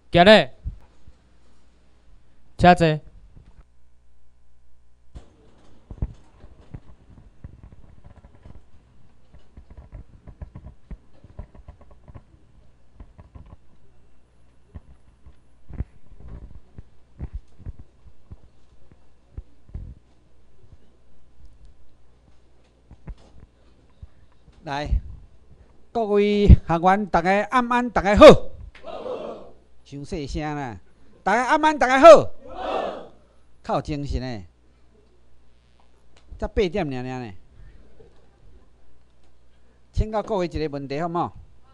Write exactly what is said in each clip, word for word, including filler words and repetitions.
今日，请坐。 来，各位学员，大家暗安，大家好。伤细声啦，大家暗安，大家好。较有精神诶，才八点尔尔呢。请教各位一个问题好无？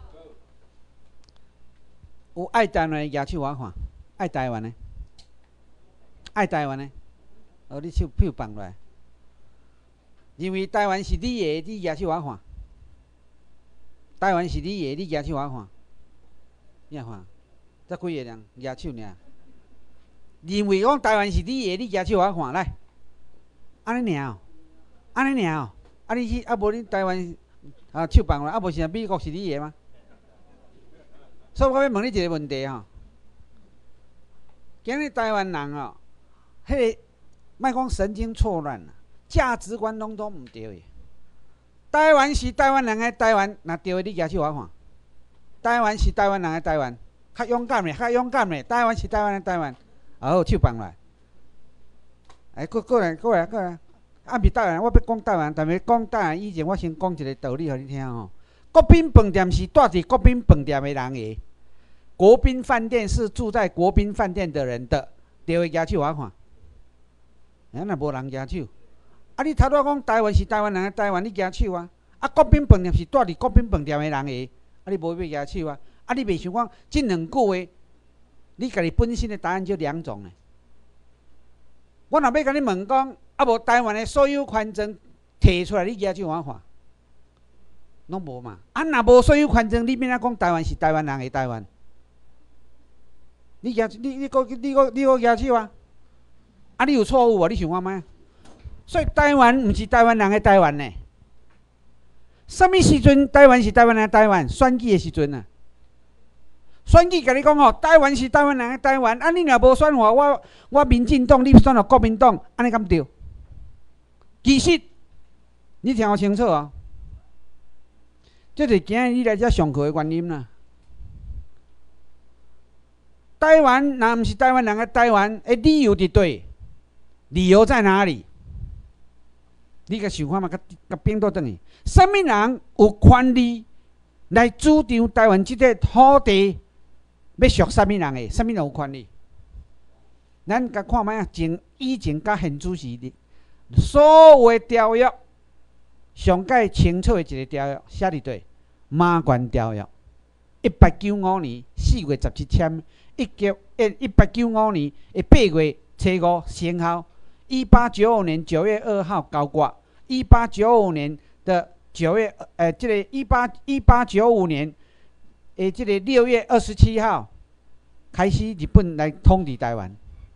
有爱台湾诶举手我看，爱台湾诶，爱台湾诶，哦，你手手放落来。认为台湾是你诶，你举手我看。台湾是你诶，你举手我看。你看，才几个人举手尔？认为讲台湾是你诶，你举手我看来。安尼尔哦，安尼尔哦，啊你去啊无你台湾啊手放落来，啊无是美国是你诶吗？所以我要问你一个问题吼，今日台湾人哦，迄个莫讲神经错乱啦，价值观拢都毋对诶。台湾是台湾人诶台湾，若对诶你举手我看。台湾是台湾人诶台湾，较勇敢诶，较勇敢诶。台湾是台湾诶台湾，啊好手放来。哎，过过来过来过来，啊毋是台湾，我要讲台湾，但是讲台湾以前，我先讲一个道理互你听吼。国宾饭店是住伫国宾饭店的人的，国宾饭店是住在国宾饭店的人的，对的举手我看。咱若无人举手，啊你头拄讲台湾是台湾人的台湾，你举手啊？啊国宾饭店是住伫国宾饭店的人的，啊你无要举手啊？啊你袂想讲这两句话，你家己本身的答案就两种呢？我若要甲你问讲，啊无台湾的所有权证摕出来，你举手我看。拢无嘛？啊，若无所有权证，你免啊讲台湾是台湾人的台湾。你举你你个你个你个举手啊？啊，你有错误无？你想看卖？所以台湾毋是台湾人的台湾呢。什么时阵台湾是台湾人的台湾？选举的时阵啊。选举甲你讲吼，台湾是台湾人的台湾。啊，你若无选我，我我民进党，你选了国民党，安尼敢对？其实你听好清楚哦。这就是今日你来遮上课的原因啦。台湾若毋是台湾人的台湾，诶，理由伫对？理由在哪里？你甲想看嘛？甲甲变倒转去，什么人有权利来主张台湾即个土地要属什么人的？什么人有权利？咱甲看卖啊，前以前甲现主时的所有的条约。上界清楚的一个条约写伫对，马关条约，一八九五年四月十七签，一九一八九五年的八月初五生效，一八九五年九月二号交割，一八九五年的九月呃，这个一八一八九五年的这个六月二十七号开始日本来统治台湾，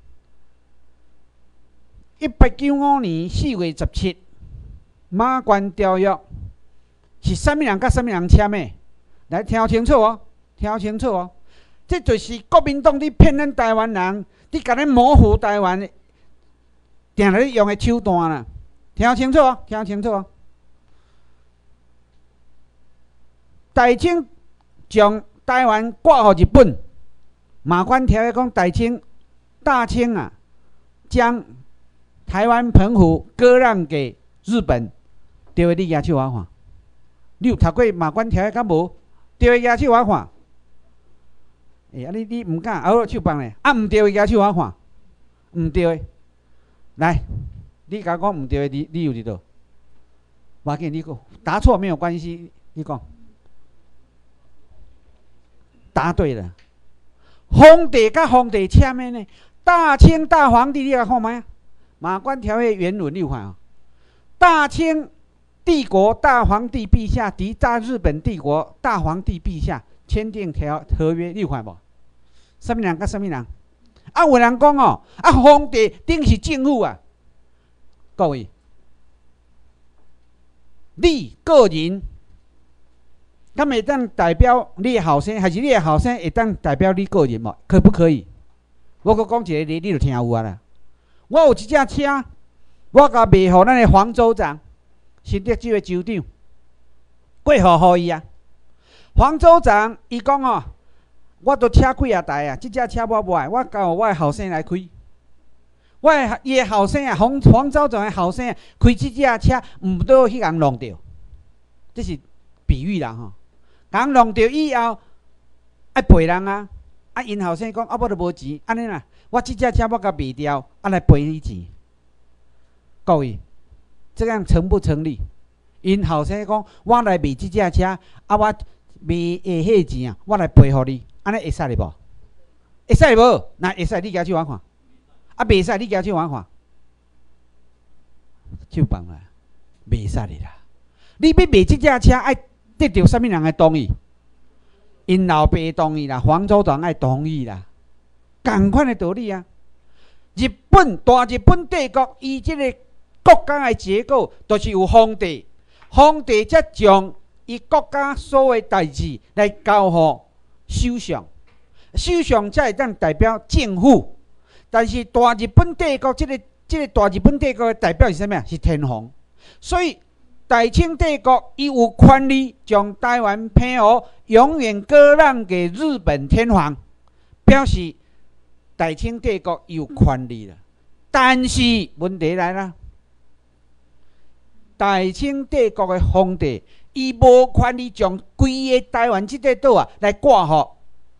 一八九五年四月十七。马关条约是啥物人甲啥物人签的？来听清楚哦，听清楚哦。这就是国民党伫骗咱台湾人，伫甲咱模糊台湾，定咧用的手段啦。听清楚哦，听清楚哦。大清将台湾割予日本，马关条约讲大清大清啊，将台湾澎湖割让给日本。对的，你举手我看。你有读过马关条约敢无？对的，举手我看。哎、欸，啊你你毋敢，啊我手放咧。啊毋对的，举手我看。毋对的，来，你甲我讲毋对的，理理由伫倒？我要紧，你讲答错没有关系，你讲。答对了。皇帝甲皇帝签的呢？大清大皇帝，你来看卖啊。马关条约原文你有看哦。大清帝国大皇帝陛下及大日本帝国大皇帝陛下签订条合约，你有看无？什么人甲什么人？啊，有人讲哦，啊，皇帝顶是政府啊。各位，你个人敢会当代表你的后生，还是你的后生会当代表你个人无？可不可以？我阁讲一个例，你就听有啊啦。我有一只车，我甲卖互咱的黄州长，新德州的州长，过户互伊啊。黄州长伊讲哦，我都车几啊台啊，即只车我买，我交我的后生来开。我的伊的后生啊，黄黄州长的后生啊，开即只车，毋倒迄人弄着，这是比喻啦吼。人弄着以后，爱赔人啊。啊，因后生讲啊，我都无钱，安尼啦，我即只车我甲卖掉，啊来赔你钱。各位，这样成不成立？因后生讲，我来卖即只车，啊我卖的迄钱啊，我来赔互你，安尼会使哩无？会使无？那会使，你举手我看。啊，袂使，你举手我看。手放啦，袂使哩啦。你要卖即只车，爱得到啥物人的同意？因老爸同意啦，黄州长爱同意啦，同款的道理啊。日本大日本帝国，伊即个国家的结构，就是有皇帝，皇帝才将伊国家所有代志来交予首相，首相才会当代表政府。但是大日本帝国即、这个即、这个大日本帝国的代表是啥物啊？是天皇，所以。大清帝国伊有权利将台湾澎湖永远割让给日本天皇，表示大清帝国有权利了。但是问题来了，大清帝国的皇帝伊无权利将规个台湾这块岛啊来挂予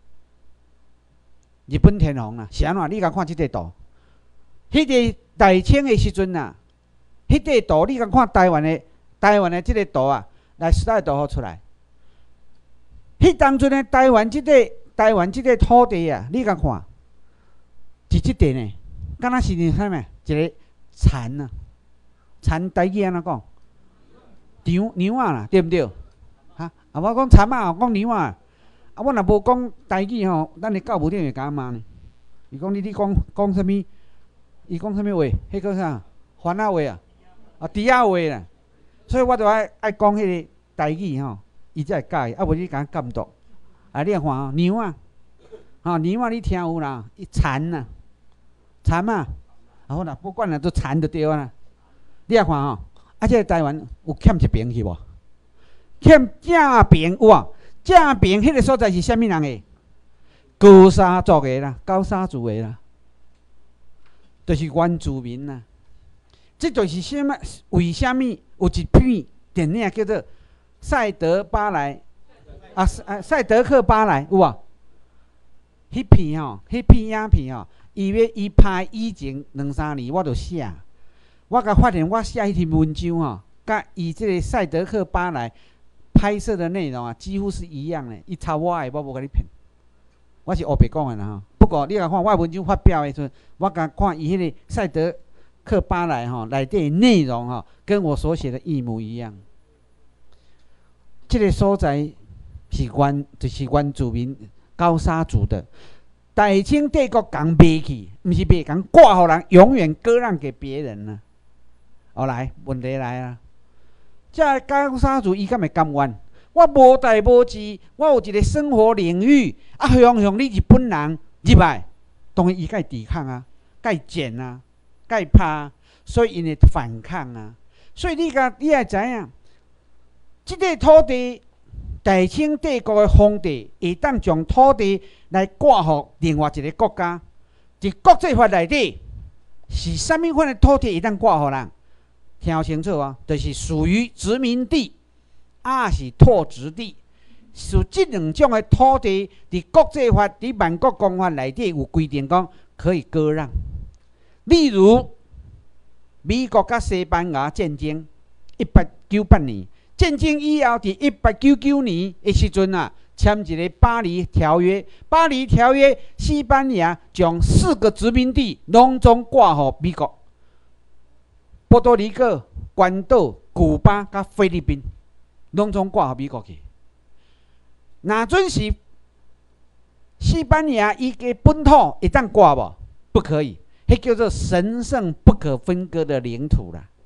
日本天皇啊。是安怎？你甲看这块岛，迄、那个大清的时阵啊，迄块岛你甲看台湾的。台湾的这个岛啊，来时代图出来。迄当阵的台湾这个台湾这个土地啊，你甲看，是即块呢，敢若是你啥物？一个田啊，田台语安怎讲？牛牛啊啦，对毋对？哈啊，我讲田啊，讲牛啊。啊，我若无讲台语吼，咱的教务长会甲我骂呢。伊讲你你讲讲啥物？伊讲啥物话？迄个啥？番仔话啊？啊，猪仔话啦。所以我就爱爱讲迄个台语吼，伊才会教伊，啊无你甲监督。啊，你看吼，牛啊，吼牛啊，你听有啦？伊田啊，田啊，啊好啦，不管啦，都田就对啊啦。你看吼，啊，这个台湾有欠一边去无？欠正边有啊，正边迄个所在是啥物人的？高沙族的啦，高沙族的啦，就是原住民啦。这就是什么？为什么有一片电影叫做《赛德巴莱》啊？啊，赛德克巴莱有啊？迄片吼，迄片影片吼，伊要伊拍以前两三年，我就写。我甲发现我写迄篇文章吼，甲伊这个赛德克巴莱拍摄的内容啊，几乎是一样的。伊抄我的，我无甲你骗。我是黑白讲的啦吼。不过你甲看我文章发表的时阵，我甲看伊迄个赛德。克巴莱哈内底内容哈，跟我所写的一模一样。这个所在是原就是原住民高沙族的，大清帝国刚卖去，不是卖，刚挂予人，永远割让给别人呢。后来问题来了，这高沙族伊敢会甘愿？我无代无志，我有一个生活领域，啊，向向你日本人入来，当然伊该抵抗啊，该剪啊。该拍，所以因会反抗啊。所以你甲你也知影，即个土地，大清帝国的皇帝会当将土地来挂予另外一个国家，伫国际法内底是啥物款的土地会当挂予人？听清楚啊，就是属于殖民地，啊是拓殖地，是即两种的土地，伫国际法、伫万国公法内底有规定讲可以割让。例如，美国甲西班牙战争，一八九八年战争以后，伫一八九九年的时阵啊，签一个巴黎条约。巴黎条约，西班牙将四个殖民地拢总挂予美国，波多黎各、关岛、古巴甲菲律宾，拢总挂予美国去。哪准是西班牙伊个本土会当挂无？不可以。迄叫做神圣不可分割的领土啦。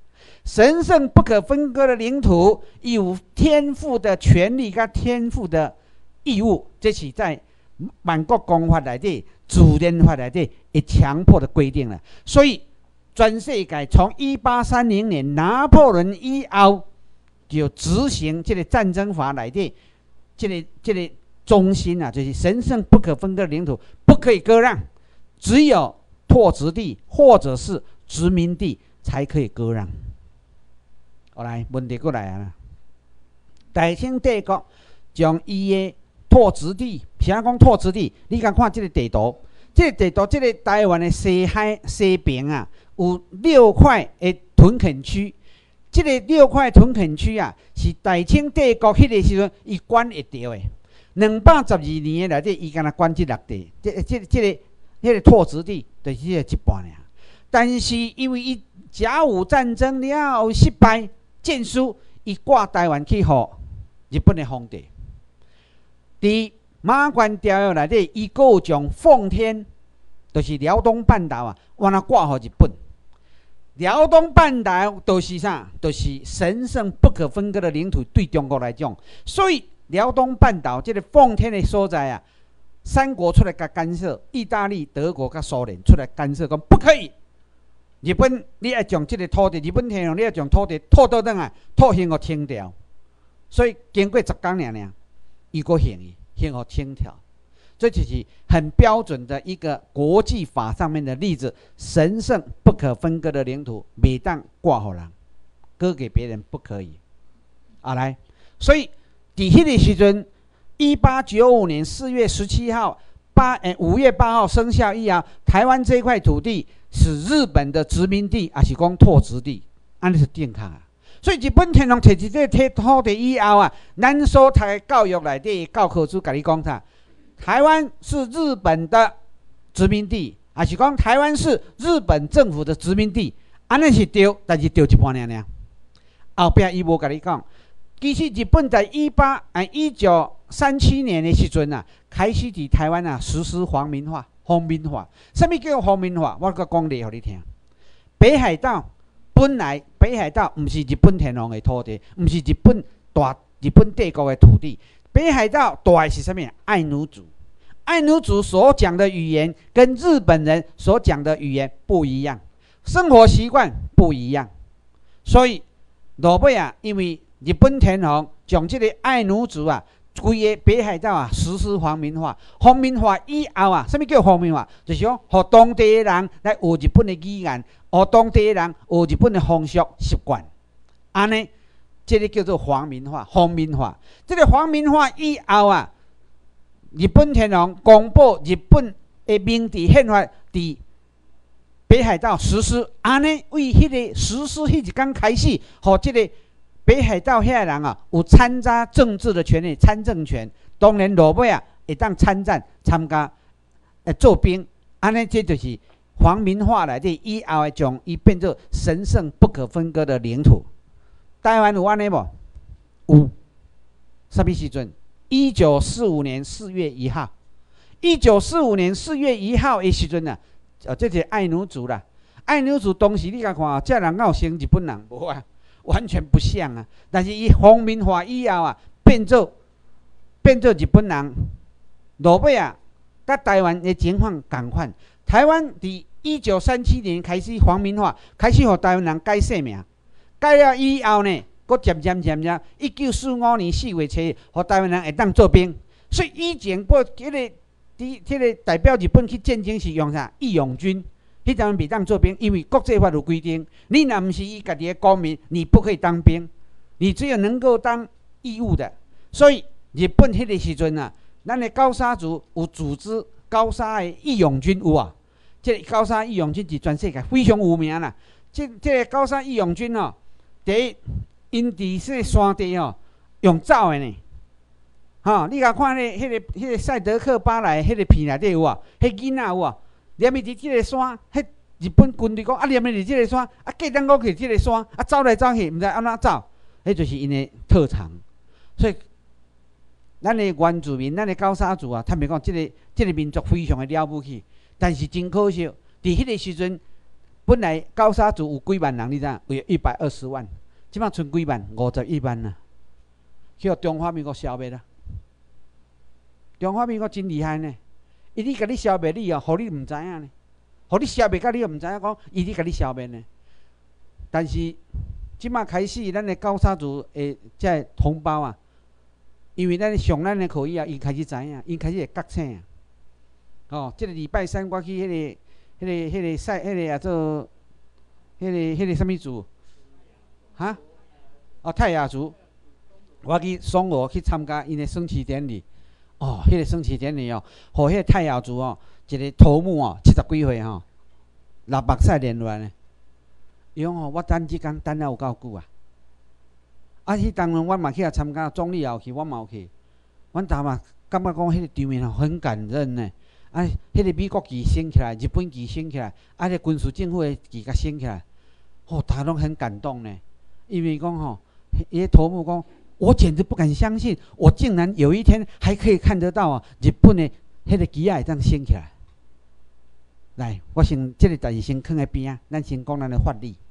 神圣不可分割的领土，有天赋的权利跟天赋的义务，这是在万国公法内底、自然法内底会强迫的规定了。所以，全世界从一八三零年拿破仑以后，就执行这个战争法内底，这个这个中心啊，就是神圣不可分割的领土，不可以割让，只有拓殖地或者是殖民地才可以割让。好来，问题过来啊！大清帝国将伊的拓殖地，啥讲拓殖地？你敢看这个地图？这个地图，这个台湾的西海西边啊，有六块的屯垦区。这个六块屯垦区啊，是大清帝国迄个时阵伊管会着的。两百十二年的内底，伊敢若管这六地，这、这、这个、迄个拓殖地，就是这个一半尔。但是因为伊甲午战争了后失败。建书，伊挂台湾去互日本的皇帝。伫马关条约内底，伊阁有将奉天，就是辽东半岛啊，往那挂互日本。辽东半岛都是啥？都、就是神圣不可分割的领土，对中国来讲，所以辽东半岛这个奉天的所在啊，三国出来甲干涉，意大利、德国甲苏联出来干涉，讲不可以。日本，你要将这个土地，日本天皇，你要将土地吐倒转来，吐还给清朝。所以经过十天尔尔，伊个还伊，还给清朝。这就是很标准的一个国际法上面的例子：神圣不可分割的领土，每当挂互人，割给别人不可以。啊，来，所以伫迄个时阵，一八九五年四月十七号，八诶五月八号生效以后，台湾这块土地。是日本的殖民地，还是讲拓殖地？安尼是正确啊。所以日本天皇摕一个摕土地以后啊，咱所读的教育内底教科书甲你讲啥？台湾是日本的殖民地，还是讲台湾是日本政府的殖民地？安尼是对，但是对一半尔尔。后壁伊无甲你讲，其实日本在一八哎一九三七年的时阵啊，开始伫台湾啊实施皇民化。皇民化，什么叫皇民化？我甲讲例互你听。北海道本来北海道毋是日本天皇的土地，毋是日本大日本帝国的土地。北海道大的是什么？爱奴族。爱奴族所讲的语言跟日本人所讲的语言不一样，生活习惯不一样。所以落尾啊，因为日本天皇将这个爱奴族啊。规个北海道啊，实施皇民化。皇民化以后啊，什么叫皇民化？就是讲，互当地人来学日本的语言，互当地人学日本的风俗习惯。安尼，这个叫做皇民化。皇民化，这个皇民化以后啊，日本天皇公布日本的明治宪法伫北海道实施。安尼，为迄个实施迄一天开始，互这个。北海道遐个人啊，有参加政治的权利，参政权。当然落尾啊，会当参战、参加、呃做兵。安尼，这就是皇民化内底以后的将伊变作神圣不可分割的领土。台湾有安尼无？有。什么时阵？一九四五年四月一号。一九四五年四月一号的时阵啊，哦，这就是爱奴族啦。爱奴族当时你甲看啊，这人敢有像日本人无啊？完全不像啊！但是伊皇民化以后啊，变做变做日本人。落尾啊，甲台湾的情况同款。台湾伫一九三七年开始皇民化，开始互台湾人改姓名。改了以后呢，佫渐渐渐渐，一九四五年四月初，互台湾人会当做兵。所以以前过迄个伫迄个代表日本去战争是用啥？义勇军。迄阵袂当做兵，因为国际法有规定，你若毋是伊家己的公民，你不可以当兵，你只有能够当义务的。所以日本迄个时阵啊，咱的高沙族有组织高沙的义勇军有啊，这个高沙义勇军是全世界非常有名啦。这这个高沙义勇军哦，第一，因伫说山地哦用走的呢，哈、哦，你甲看迄、那个、迄、那个、赛德克巴莱迄个片内底有啊，迄囡仔有啊。踮伫伫即个山，迄日本军队讲啊，踮伫即个山，啊，过当过去即个山，啊，走来走去，毋知安怎走，迄就是因的特长。所以，咱的原住民，咱的高沙族啊，他们讲即、这个即、这个民族非常的了不起，但是真可惜，伫迄个时阵， 本来高沙族有几万人，你知影？有一百二十万，即摆剩几万？五十一万啦，去中华民国消灭啦。中华民国真厉害呢，伊咧甲你消灭你哦，互你毋知影呢，互你消灭甲你又毋知影讲，伊咧甲你消灭呢。但是即摆开始，咱的高沙族诶，即个同胞啊，因为咱上咱的课以后，伊开始知影，伊开始会觉醒啊。哦，即、這个礼拜三我去迄、那个、迄、那个、迄、那个赛、迄、那个啊做，迄、那个、迄、那个什么族？哈？哦，泰雅族。我去松峨去参加因的升旗典礼。哦，迄、那个升旗典礼哦，互迄个泰雅族哦，一个头目哦，七十几岁吼，六目屎连乱的。伊讲哦，我等即工等了有够久啊！啊，迄当然我嘛去遐参加，总理也有去，我嘛有去。阮大嘛感觉讲迄个场面哦很感人呢。啊，迄个美国旗升起来，日本旗升起来，啊，迄军事政府的旗甲升起来，哦，大家拢很感动呢。因为讲吼，伊个头目讲，我简直不敢相信，我竟然有一天还可以看得到啊，日本的迄个旗啊会当升起来。来，我先即个代志先放在边啊，咱先讲咱的法律。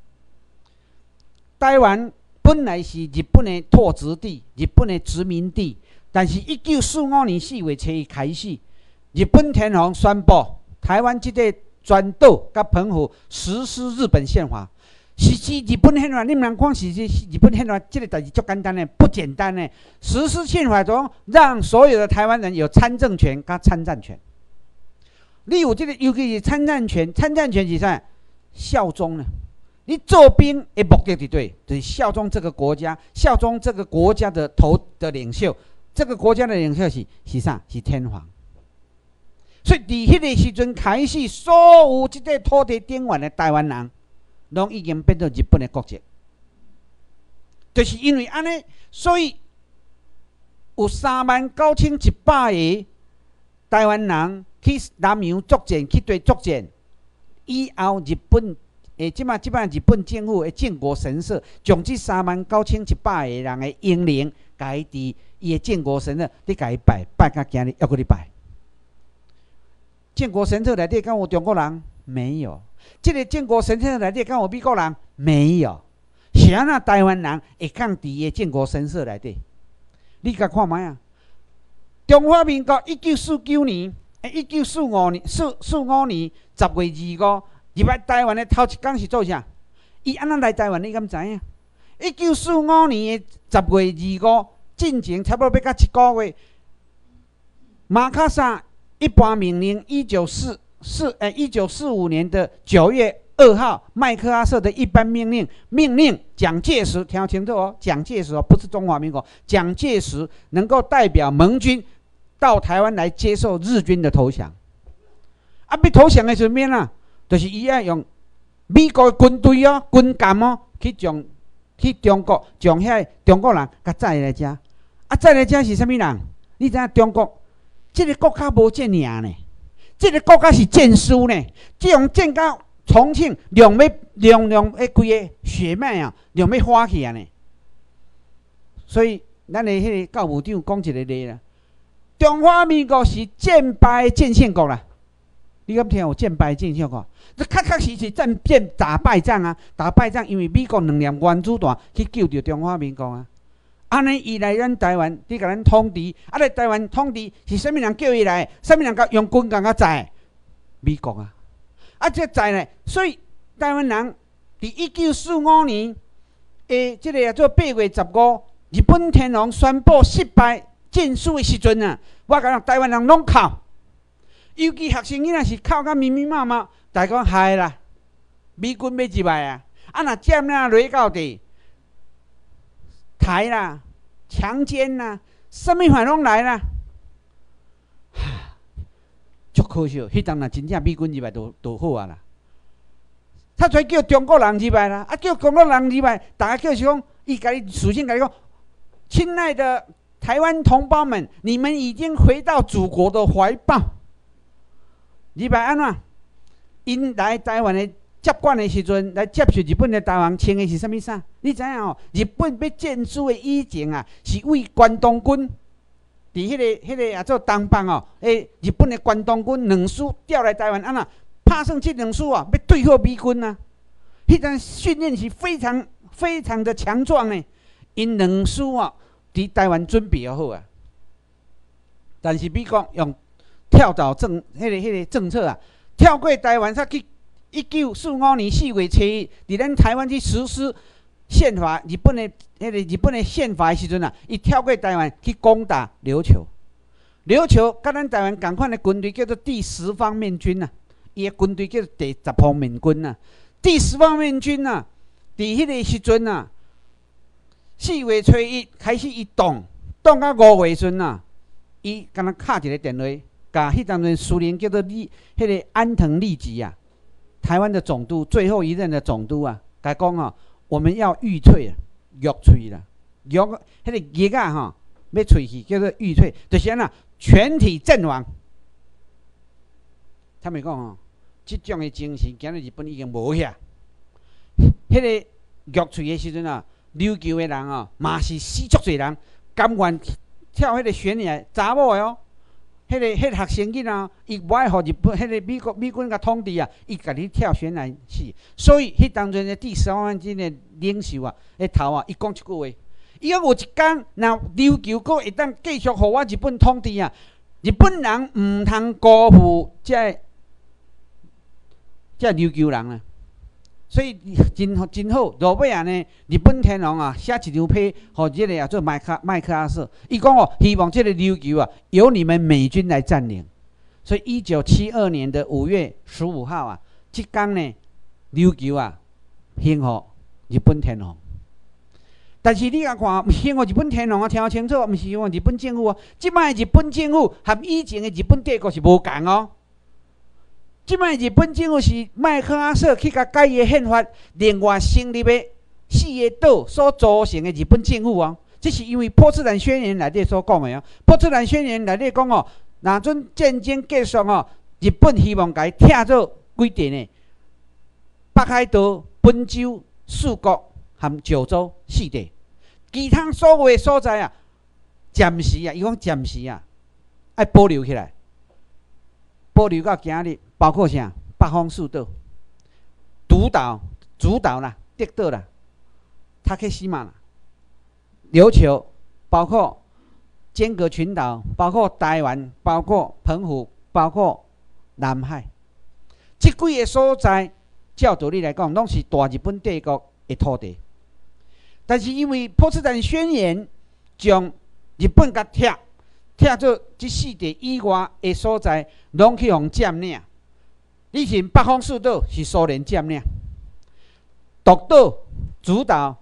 台湾本来是日本的拓殖地，日本的殖民地，但是一九四五年四月初一开始，日本天皇宣布台湾这个全岛甲澎湖实施日本宪法。实施日本宪法，你们看实施日本宪法这个代志足简单的，不简单的。实施宪法中，让所有的台湾人有参政权甲参战权。你有这个，尤其是参战权，参战权是啥？效忠呢？你做兵的目的是对，就是效忠这个国家，效忠这个国家的头的领袖。这个国家的领袖是是啥？是天皇。所以，伫迄个时阵开始，所有这个土地顶端的台湾人，拢已经变做日本的国籍。就是因为安尼，所以有三万九千一百个台湾人去南洋作战，去对作战。以后日本诶，即马即摆日本政府的靖国神社，将这三万九千一百个人的英灵，家伫伊的靖国神社，你家己拜拜到今日，还阁你拜。靖国神社内底敢有中国人？没有。这个靖国神社内底敢有美国人？没有。是安那台湾人会放伫伊的靖国神社内底？你甲看卖啊！中华民国一九四九年，诶，一九四五年，四四五年十月二五，入来台湾的头一天是做啥？伊安那来台湾，你敢知影？一九四五年的十月二五，进前差不多要到一个月，马卡萨一般命令，一九四四诶，一九四五年的九月二号，麦克阿瑟的一般命令，命令蒋介石，听清楚哦，蒋介石哦，不是中华民国，蒋介石能够代表盟军到台湾来接受日军的投降。啊，要投降的时阵啊，就是伊要用美国的军队哦、军舰哦，去将去中国将遐中国人甲载来遮。啊，载来遮是啥物人？你知影中国这个国家无这尔呢？这个国家是剑书呢，这种剑到重庆，量要量量迄规个血脉啊，量要花起啊呢。所以，咱的迄个教务长讲一个例啦，中华民国是战败建宪国啦。你敢听有战败建宪国？这确确实实战变打败仗啊，打败仗，因为美国两粒原子弹去救着中华民国啊。安尼伊来咱台湾，你甲咱统治，啊来台湾统治是啥物人叫伊来？啥物人甲用军舰甲载？美国啊！啊，这载呢？所以台湾人伫一九四五年诶，即、这个叫做八月十五，日本天皇宣布失败战输的时阵啊，我甲台湾人拢哭，尤其学生囡仔是哭甲咪咪骂骂，大家讲嗨啦，美军要入来啊！啊，若占啦落到地。台啦，强奸啦，什么反拢来啦，足可惜。迄当若真正美军入来就就好啊啦。他才叫中国人入来啦，啊叫中国人入来，大家叫是讲，伊甲你首先甲你讲，亲爱的台湾同胞们，你们已经回到祖国的怀抱。入来安怎？因来台湾的。接管的时阵，来接受日本的台湾穿的是啥物衫？你知影哦？日本要战输的以前啊，是为关东军，伫迄、那个、迄、那个啊做东邦哦，诶，日本的关东军两师调来台湾，安那拍拍算这两师啊，要对付美军啊，迄阵训练是非常非常的强壮呢。因两师啊，伫台湾准备好啊，但是美国用跳岛政迄、那个迄、那个政策啊，跳过台湾，才去一九四五年四月初一，伫咱台湾去实施宪法，日本的迄、那个日本的宪法的时阵啊，伊跳过台湾去攻打琉球。琉球甲咱台湾同款的军队叫做第十方面军啊，伊的军队叫做第十方面军啊。第十方面军啊，伫迄个时阵啊，四月初一开始伊动，动到五月阵啊，伊敢若敲一个电话，甲迄当阵苏联叫做利，迄、那个安藤利吉啊，台湾的总督，最后一任的总督啊，甲讲哦，我们要玉翠啊，玉翠啦，玉迄、那个玉啊吼，要喙去叫做玉翠，就是安那。全体阵亡。他们讲哦，这种的精神，今日日本已经无遐。迄个玉翠的时阵啊，琉球的人哦，嘛是死足侪人，甘愿跳迄个悬崖，查某的哦。迄、那个迄、那个学生囡仔，伊无爱互日本迄、那个美国美军甲统治啊，伊家己跳悬崖死。所以迄当阵的第十万军的领袖啊，迄头啊，伊讲一句话。伊讲有一天，若琉球阁会当继续互我日本统治啊，日本人毋通辜负这这琉球人啊。所以真真好，落尾啊呢，日本天皇啊写一张批，互这个啊做麦克麦克阿瑟，伊讲哦，希望这个琉球啊由你们美军来占领。所以一九七二年的五月十五号啊，这天呢，琉球啊献互日本天皇。但是你啊看，希望日本天皇啊，听清楚，毋是希望日本政府啊。即摆日本政府和以前的日本帝国是无共哦。即摆日本政府是麦克阿瑟去甲改伊的宪法，另外成立的四个岛所组成的日本政府哦。这是因为波茨坦宣言内底所讲的哦。波茨坦宣言内底讲哦，若阵战争结束哦，日本希望甲伊拆做几地呢？北海道、本州、四国和九州四地。其他所有的所在啊，暂时啊，伊讲暂时啊，爱保留起来，保留到今日，包括啥？北方四岛、独岛、主岛啦、德岛啦、塔克西马啦、琉球，包括尖阁群岛，包括台湾，包括澎湖，包括南海，这几个所在，照道理来讲，拢是大日本帝国的土地。但是因为波茨坦宣言将日本甲拆拆做这四地以外的所在，拢去互占领。以前北方四岛是苏联占领，独岛、主岛，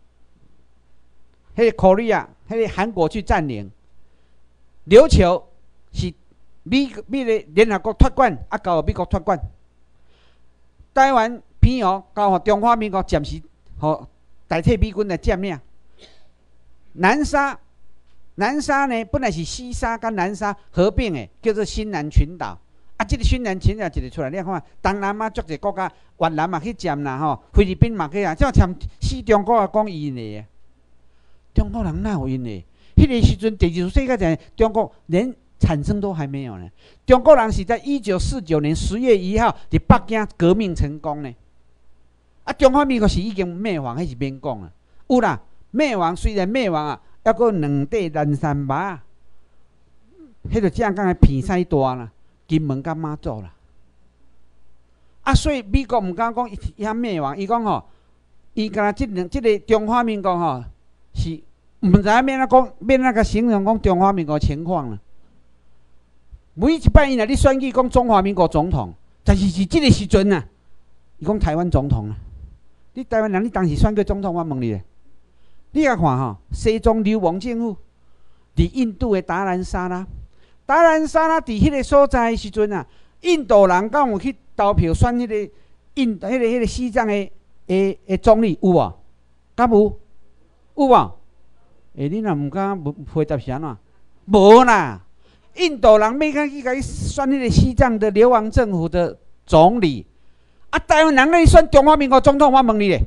迄个 Korea， 迄个韩国去占领。琉球是美美的联合国托管，啊交美国托管。台湾偏哦交互中华民国暂时互代替美军来占领。南沙，南沙呢本来是西沙跟南沙合并的，叫做新南群岛。啊，这个新南群岛一个出来，你看，东南亚足一个国家，越南嘛去占啦吼，菲律宾嘛去啊，这像死中国啊讲因的，中国人哪有因的？迄个时阵，第二次世界大战，中国连产生都还没有呢。中国人是在一九四九年十月一号在北京革命成功呢。啊，中华民国是已经灭亡，迄是免讲啦。有啦，灭亡虽然灭亡啊，还阁两块南山麻，迄个正讲的片西大啦，金门甲马祖啦。啊，所以美国毋敢讲伊遐灭亡，伊讲吼，伊敢若即两即个中华民国吼是毋知影免哪讲，免哪个形容讲中华民国情况啦。每一摆伊若咧选举讲中华民国总统，但是是即个时阵啊，伊讲台湾总统啊。你台湾人，你当时选过总统，我问你咧，你甲看吼，西藏流亡政府伫印度的达兰萨拉，达兰萨拉伫迄个所在的时阵啊，印度人敢有去投票选迄个印、迄个、迄个西藏的诶诶总理有无？敢无？有无？诶、欸，你若毋敢回答是安怎？无啦，印度人要甲去甲伊选迄个西藏的流亡政府的总理。啊，台湾人咧选中华民国总统，我问你咧，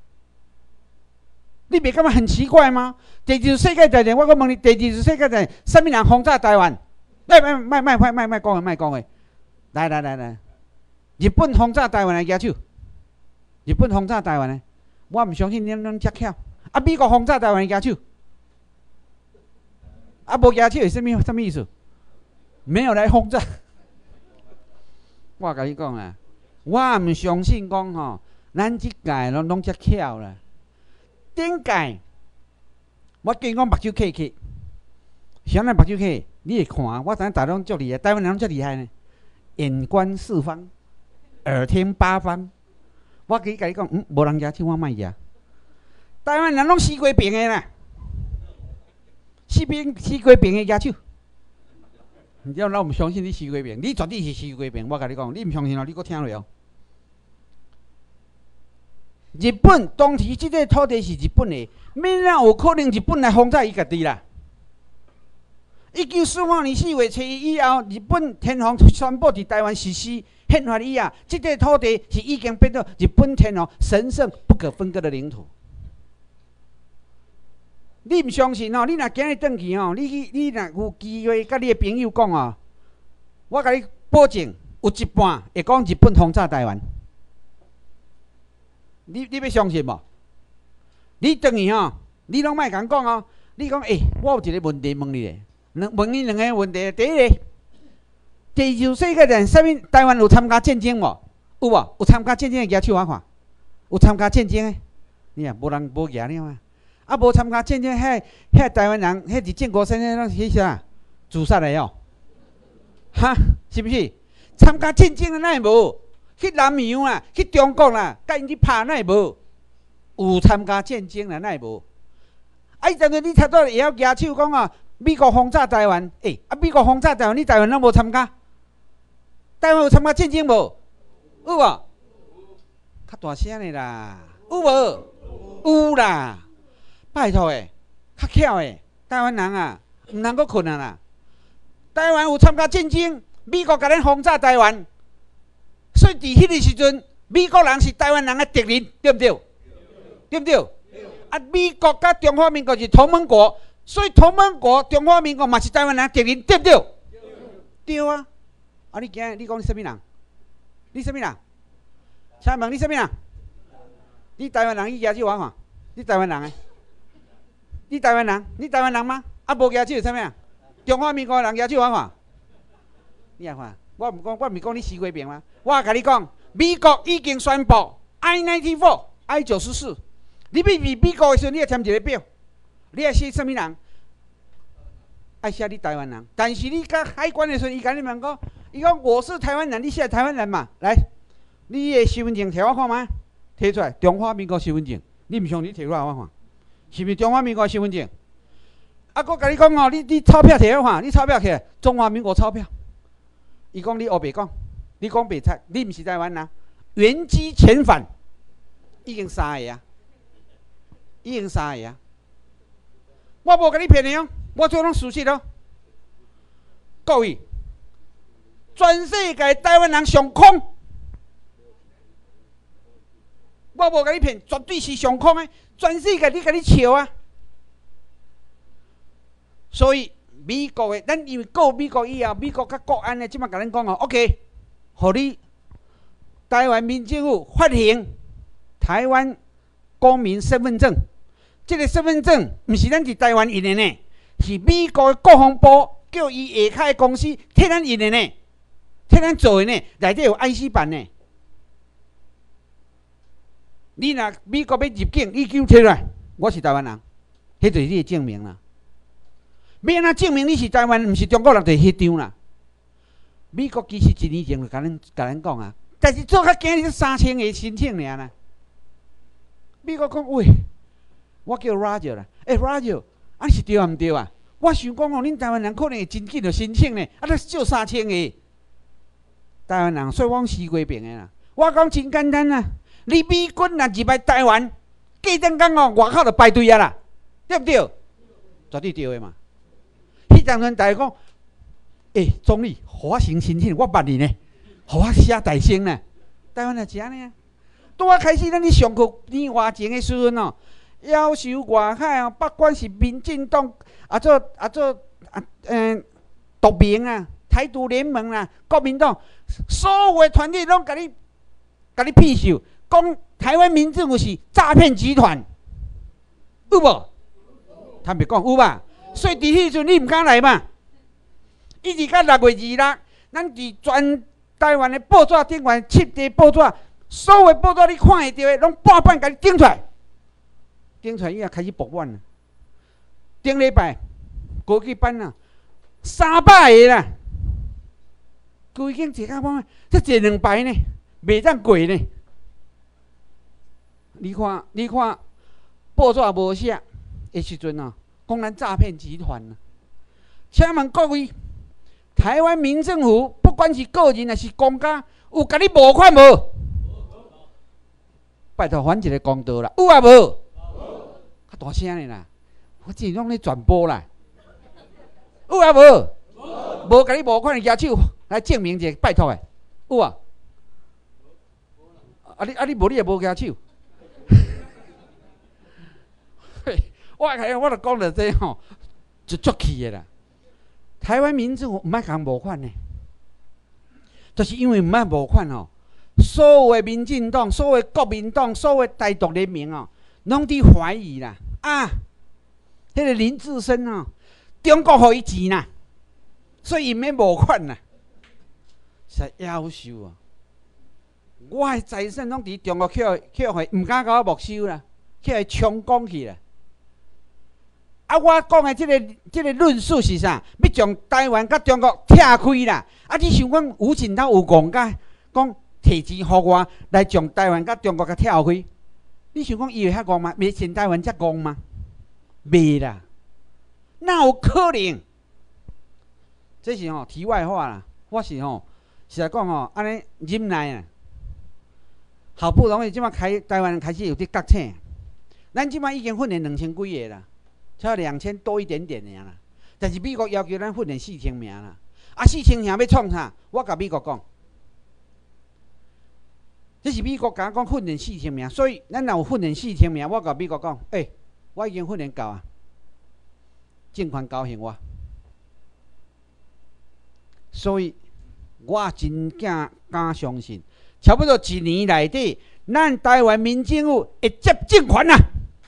你袂感觉很奇怪吗？第二次世界大战，我搁问你，第二次世界大战，啥物人轰炸台湾？卖卖卖卖卖卖卖讲诶，卖讲诶，来来来来， 日本轰炸台湾的举手，日本轰炸台湾的，我唔相信恁拢遮巧。啊，美国轰炸台湾的举手，啊，无举手是什么什么意思？没有来轰炸。我甲你讲啊，我唔相信讲吼，咱即届拢拢遮巧啦。顶届我见我目睭客客，啥物目睭客？你会看，我知影大陆足厉害，台湾人足厉害呢，眼观四方，耳听八方。我可以甲你讲，嗯，无人举手，我莫举。台湾人拢死过平的啦，死平死过平的举手。你知道我唔相信你死过平，你绝对是死过平。我甲你讲，你唔相信哦，你搁听落哦。日本当时即个土地是日本的，免哪有可能日本来轰炸伊家己啦？一九四五年四月初一以后，日本天皇宣布伫台湾实施宪法以后，即个土地是已经变做日本天皇神圣不可分割的领土。你唔相信哦？你若今日转去哦，你去你若有机会甲你的朋友讲哦，我甲你保证，有一半会讲日本轰炸台湾。你你要相信无？你转去哦，你拢莫共讲哦。你讲诶、欸，我有一个问题问你咧。问你两个问题，第一个，第二世界人啥物台湾有参加战争无？有无？有参加战争的举手我看，有参加战争的，你啊无人无举了啊！啊，无参加战争，遐遐台湾人，遐伫建国时代，迄啥自杀的哦？哈，是不是？参加战争的哪会无？去南洋啊，去中国啦，甲因去拍哪会无？有参加战争啦，哪会无？啊，伊当然你差不多会晓举手讲啊。美国轰炸台湾，诶、欸，啊，美国轰炸台湾，你台湾拢无参加？台湾有参加战争无？有无？较大声的啦，有无？有啦，拜托诶，较巧诶，台湾人啊，毋通阁困啊啦。台湾有参加战争，美国甲咱轰炸台湾，所以伫迄个时阵，美国人是台湾人的敌人，对不对？对不对？啊，美国甲中华民国是同盟国。所以同盟国、中华民国嘛是台湾人敌人，对不对？对啊！啊，你今日你讲你什么人？你什么人？请问你什么人？你台湾人，你举手我看。你台湾人诶？你台湾人？你台湾人吗？啊，无举手是啥物啊？中华民国人举手我看。你来看，我毋讲，我毋讲你死过平吗？我甲你讲，美国已经宣布 I 九十四、I 九十四，你要入美国的时候，你要填一个表。你爱写什么人？爱写你台湾人。但是你甲海关的时候，伊甲你问讲，伊讲我是台湾人，你写台湾人嘛？来，你的身份证摕我看吗？摕出来，中华民国身份证。你唔相信？摕出来我看，是毋是中华民国身份证？啊，我甲你讲哦，你你钞票摕我看，你钞票摕中华民国钞票。伊讲你黑白讲，你讲白菜，你唔是台湾人，原机遣返，已经三个啊，已经三个啊。我无甲你骗你哦，我做拢事实哦。各位，全世界台湾人上空，我无甲你骗，绝对是上空的。全世界你甲你笑啊！所以美国的，咱因为告美国以后，美国甲国安的即马甲咱讲哦 ，OK， 互你台湾民政府发行台湾公民身份证。这个身份证不是咱伫台湾印的呢，是美国的国防部叫伊下骹的公司替咱印的呢，替咱做的呢，内底有 I C 版呢。你若美国要入境，你叫摕出来，我是台湾人，迄就是你的证明啦。要安怎证明你是台湾，毋是中国人，就迄张啦。美国其实一年前就甲咱甲咱讲啊，但是做较今日三千个申请尔啦。美国讲喂。我叫 Roger 啦，诶、欸、Roger， 啊是对啊毋对啊？我想讲哦，恁台湾人可能会真紧就申请呢，啊，你少三千个台湾人，所以我死过平的啦。我讲真简单啊，你美军若入来台湾，过阵讲哦，外口就排队啊啦，对不对？绝对对的嘛。迄当阵大家讲，诶、欸，总理，互我先申请，我捌你呢，互我写大声呢，台湾就这样呢。拄啊开始，咱咧上课年外前的时阵哦。要求外海哦，不管是民进党啊做啊做啊嗯，独明啊， 台独联盟啦、国民党，所有的团体拢甲你，甲你庇守，讲台湾民政府是诈骗集团，有无？他们讲有吧？所以伫迄阵你毋敢来嘛？一直到六月二日，咱伫全台湾的报纸顶悬七地报纸，所有的报纸你看会到的，拢半半甲你顶出来，顶出来以后开始报案了。顶礼拜高级班啊，三百个啦，规间坐到半，才坐两排呢，袂当过呢。你看，你看报纸无写的时阵啊，讲咱诈骗集团啊。请问各位，台湾民政府不管是个人还是公家，有甲你募款无？拜托还一个公道啦，有啊无？较大声的啦，我自拢咧传播啦，有啊无？无甲你募款的举手来证明者，拜托诶，有啊？啊你啊你无你也无举手。我系我著讲到这吼，就足气的啦。台湾民政府唔爱讲募款呢，就是因为唔爱募款吼，所有的民进党、所有的国民党、所有的台独联盟哦，拢伫怀疑啦。啊，迄、那个林志深哦，中国互伊钱啦，所以伊免募款啦，实夭寿啊！我的财产拢伫中国捡捡回，唔敢甲我没收啦，捡回充公去啦。啊，我讲的这个这个论述是啥？要将台湾甲中国拆开啦！啊，你想讲吴景涛有讲甲讲摕钱互我来将台湾甲中国甲拆开？你想讲伊会遐戆吗？袂像台湾遮戆吗？袂啦，哪有可能？这是吼题外话啦。我是吼实在讲吼，安尼忍耐啊。好不容易即马开台湾开始有啲觉醒，咱即马已经训练两千几个啦。才两千多一点点尔啦，但是美国要求咱训练四千名啦，啊四千名要创啥？我甲美国讲，这是美国甲我讲训练四千名，所以咱若有训练四千名，我甲美国讲，诶、欸，我已经训练够啊，尽管高兴我，所以我真正敢相信，差不多一年内底，咱台湾民政府会接政权啊。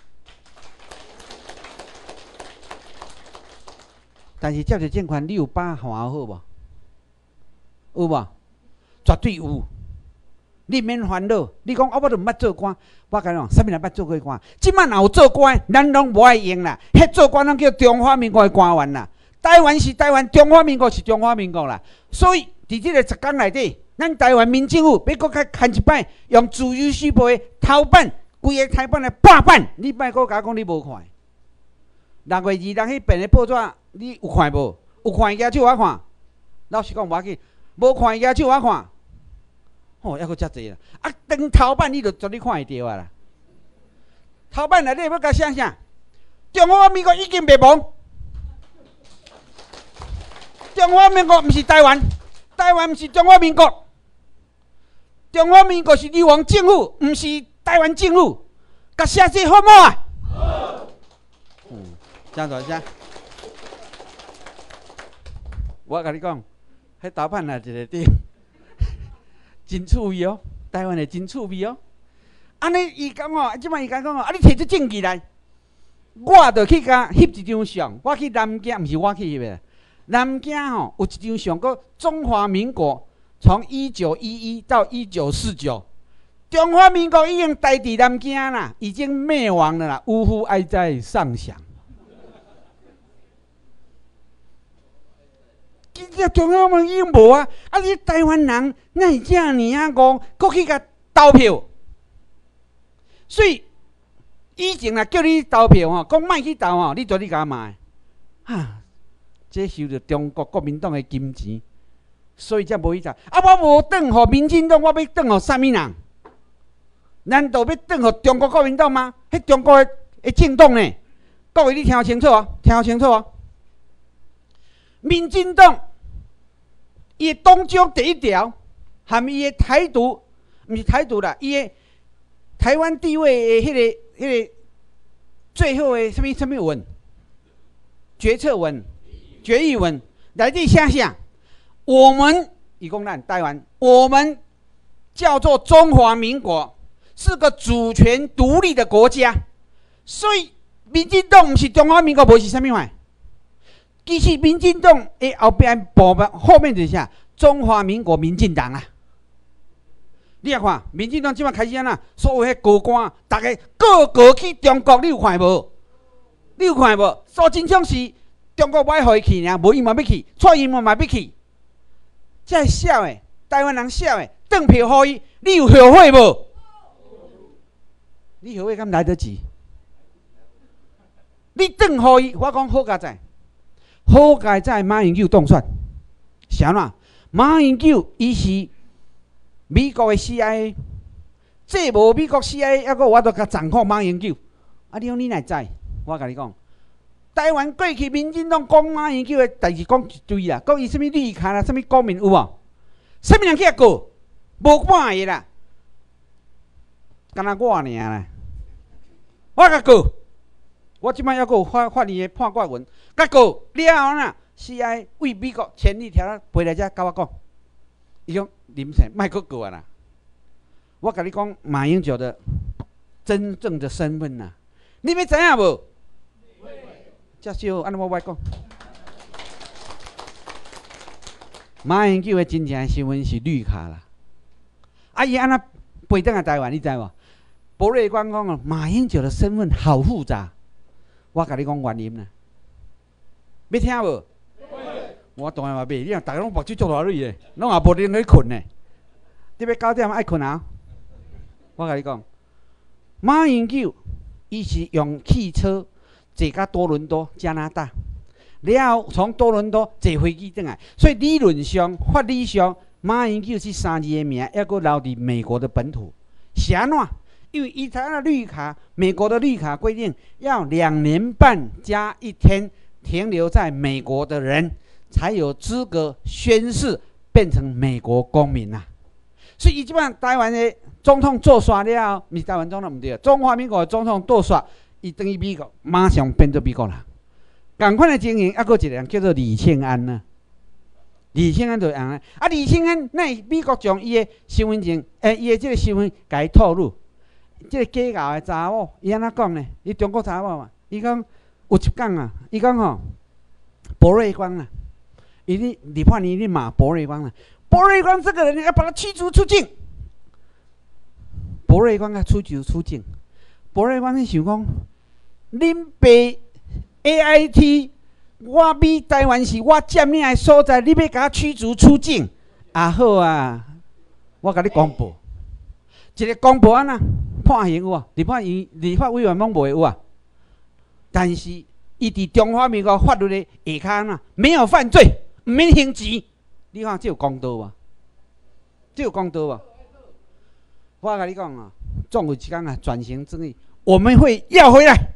但是接着政权，你有把握好无？有无？绝对有。你免烦恼。你讲啊，我都毋捌做官，我甲你讲，啥物人捌做过官？即摆若有做官，咱拢无爱用啦。迄做官拢叫中华民国的官员啦。台湾是台湾，中华民国是中华民国啦。所以伫即个十天内底，咱台湾民政府要搁较牵一摆，用自由时报的头版，规个台版的半版，你莫搁甲我讲你无看。六月二日迄边的报纸，你有看无？有看举手我看。老实讲，无要紧，无看举手我看。哦，还阁遮济啦！啊，当头版你就绝对看会到啊啦。头版内底要甲写啥？中华民国已经灭亡。中华民国毋是台湾，台湾毋是中华民国。中华民国是流亡政府，毋是台湾政府。甲写这好无啊？嗯。真大声！我甲你讲，迄豆瓣也一个点，真趣味哦，台湾的真趣味哦。安尼伊讲哦，即摆伊讲讲哦，啊你摕出证据来，我着去甲翕一张相。我去南京，毋是我去翕的，南京吼有一张相，个中华民国从一九一一到一九四九，中华民国已经待伫南京啦，已经灭亡了啦，呜呼哀哉上想。今只中央民已经无啊！啊，你台湾人哪会遮尔啊戆，搁去甲投票？所以以前若叫你投票吼，讲莫去投吼，你绝对甲骂。哈，这收着中国国民党的金钱，所以才无去投。啊，我无转互民进党，我要转互啥物人？难道要转互中国国民党吗？迄中国的的政党呢？各位你听清楚啊，听清楚啊！民进党伊的党章第一条，含伊的台独，毋是台独啦，伊的台湾地位的迄、那个、迄、那个最后的什么什么文，决策文、决议文内底写啥？ 我们以共产台湾，我们叫做中华民国，是个主权独立的国家，所以民进党不是中华民国，不是什么话。其实民进党的后边部分后面就是啥？中华民国民进党啊！你也看，民进党即摆开始安那，所有迄高官，大家个个去中国，你有看无？你有看无？所真正是中国歹互伊去尔，无伊嘛要去，蔡英文嘛要去。这小诶，台湾人小诶，转票互伊，你有后悔无？你后悔敢来得及？你转互伊，我讲好佳在，好佳在马英九当选，是安怎？马英九伊是美国的 C I A， 这无美国 C I A， 还阁我都甲掌控马英九。啊，你讲你哪知？我甲你讲，台湾过去民进党讲马英九的代志讲一堆啦，讲伊什物绿卡啦，什物公民有无？什物人去甲告？无半个啦，敢若我尔啦。我甲告，我即摆还阁有法法院的判决文，甲告了后呐 ，C I A 为美国千里迢迢飞来遮甲我讲，伊讲林晨莫阁告啊啦。我甲你讲马英九的真正的身份呐，你要知影无？遮少，安尼我我讲。马英九的真正身份是绿卡啦，啊伊安那飞转来台湾，你知无？博瑞官讲啊，马英九的身份好复杂，我甲你讲原因啦，要听无？我当然嘛袂，你若逐个拢目睭足大蕊诶，拢也无能去困呢。你要九点爱困啊？我甲你讲，马英九伊是用汽车坐到多伦多加拿大，了后从多伦多坐飞机转来，所以理论上、法理上，马英九这三字的名还阁留伫美国的本土，是安怎？因为伊台的绿卡，美国的绿卡规定要两年半加一天停留在美国的人，才有资格宣誓变成美国公民呐、啊。所以伊即摆台湾的总统做煞了后，毋是台湾总统毋对，中华民国的总统做煞，伊等于美国，马上变做美国人。共款的情形，还佫一个人叫做李庆安呐、啊。李庆安就安尼，啊李庆安那美国将伊的身份证，诶、欸，伊的即个身份，甲伊透露。即个假咬的查某，伊安怎讲呢？伊中国查某嘛，伊讲有一讲啊，伊讲吼，博瑞光啊，伊你李焕你你骂博瑞光啊，博瑞光这个人要把他驱逐出境。博瑞光要驱逐出境，博瑞光你想讲，恁爸 A I T， 我美台湾是我占领的所在，你要甲我驱逐出境？啊好啊，我甲你公布，一个公布安那。判刑有啊，立法院、立法委员拢袂有啊。但是伊伫中华民国法律的下骹呐，没有犯罪，唔免刑责。你看这有公道无？这有公道无？我甲你讲啊，总有一天啊，转型正义，我们会要回来。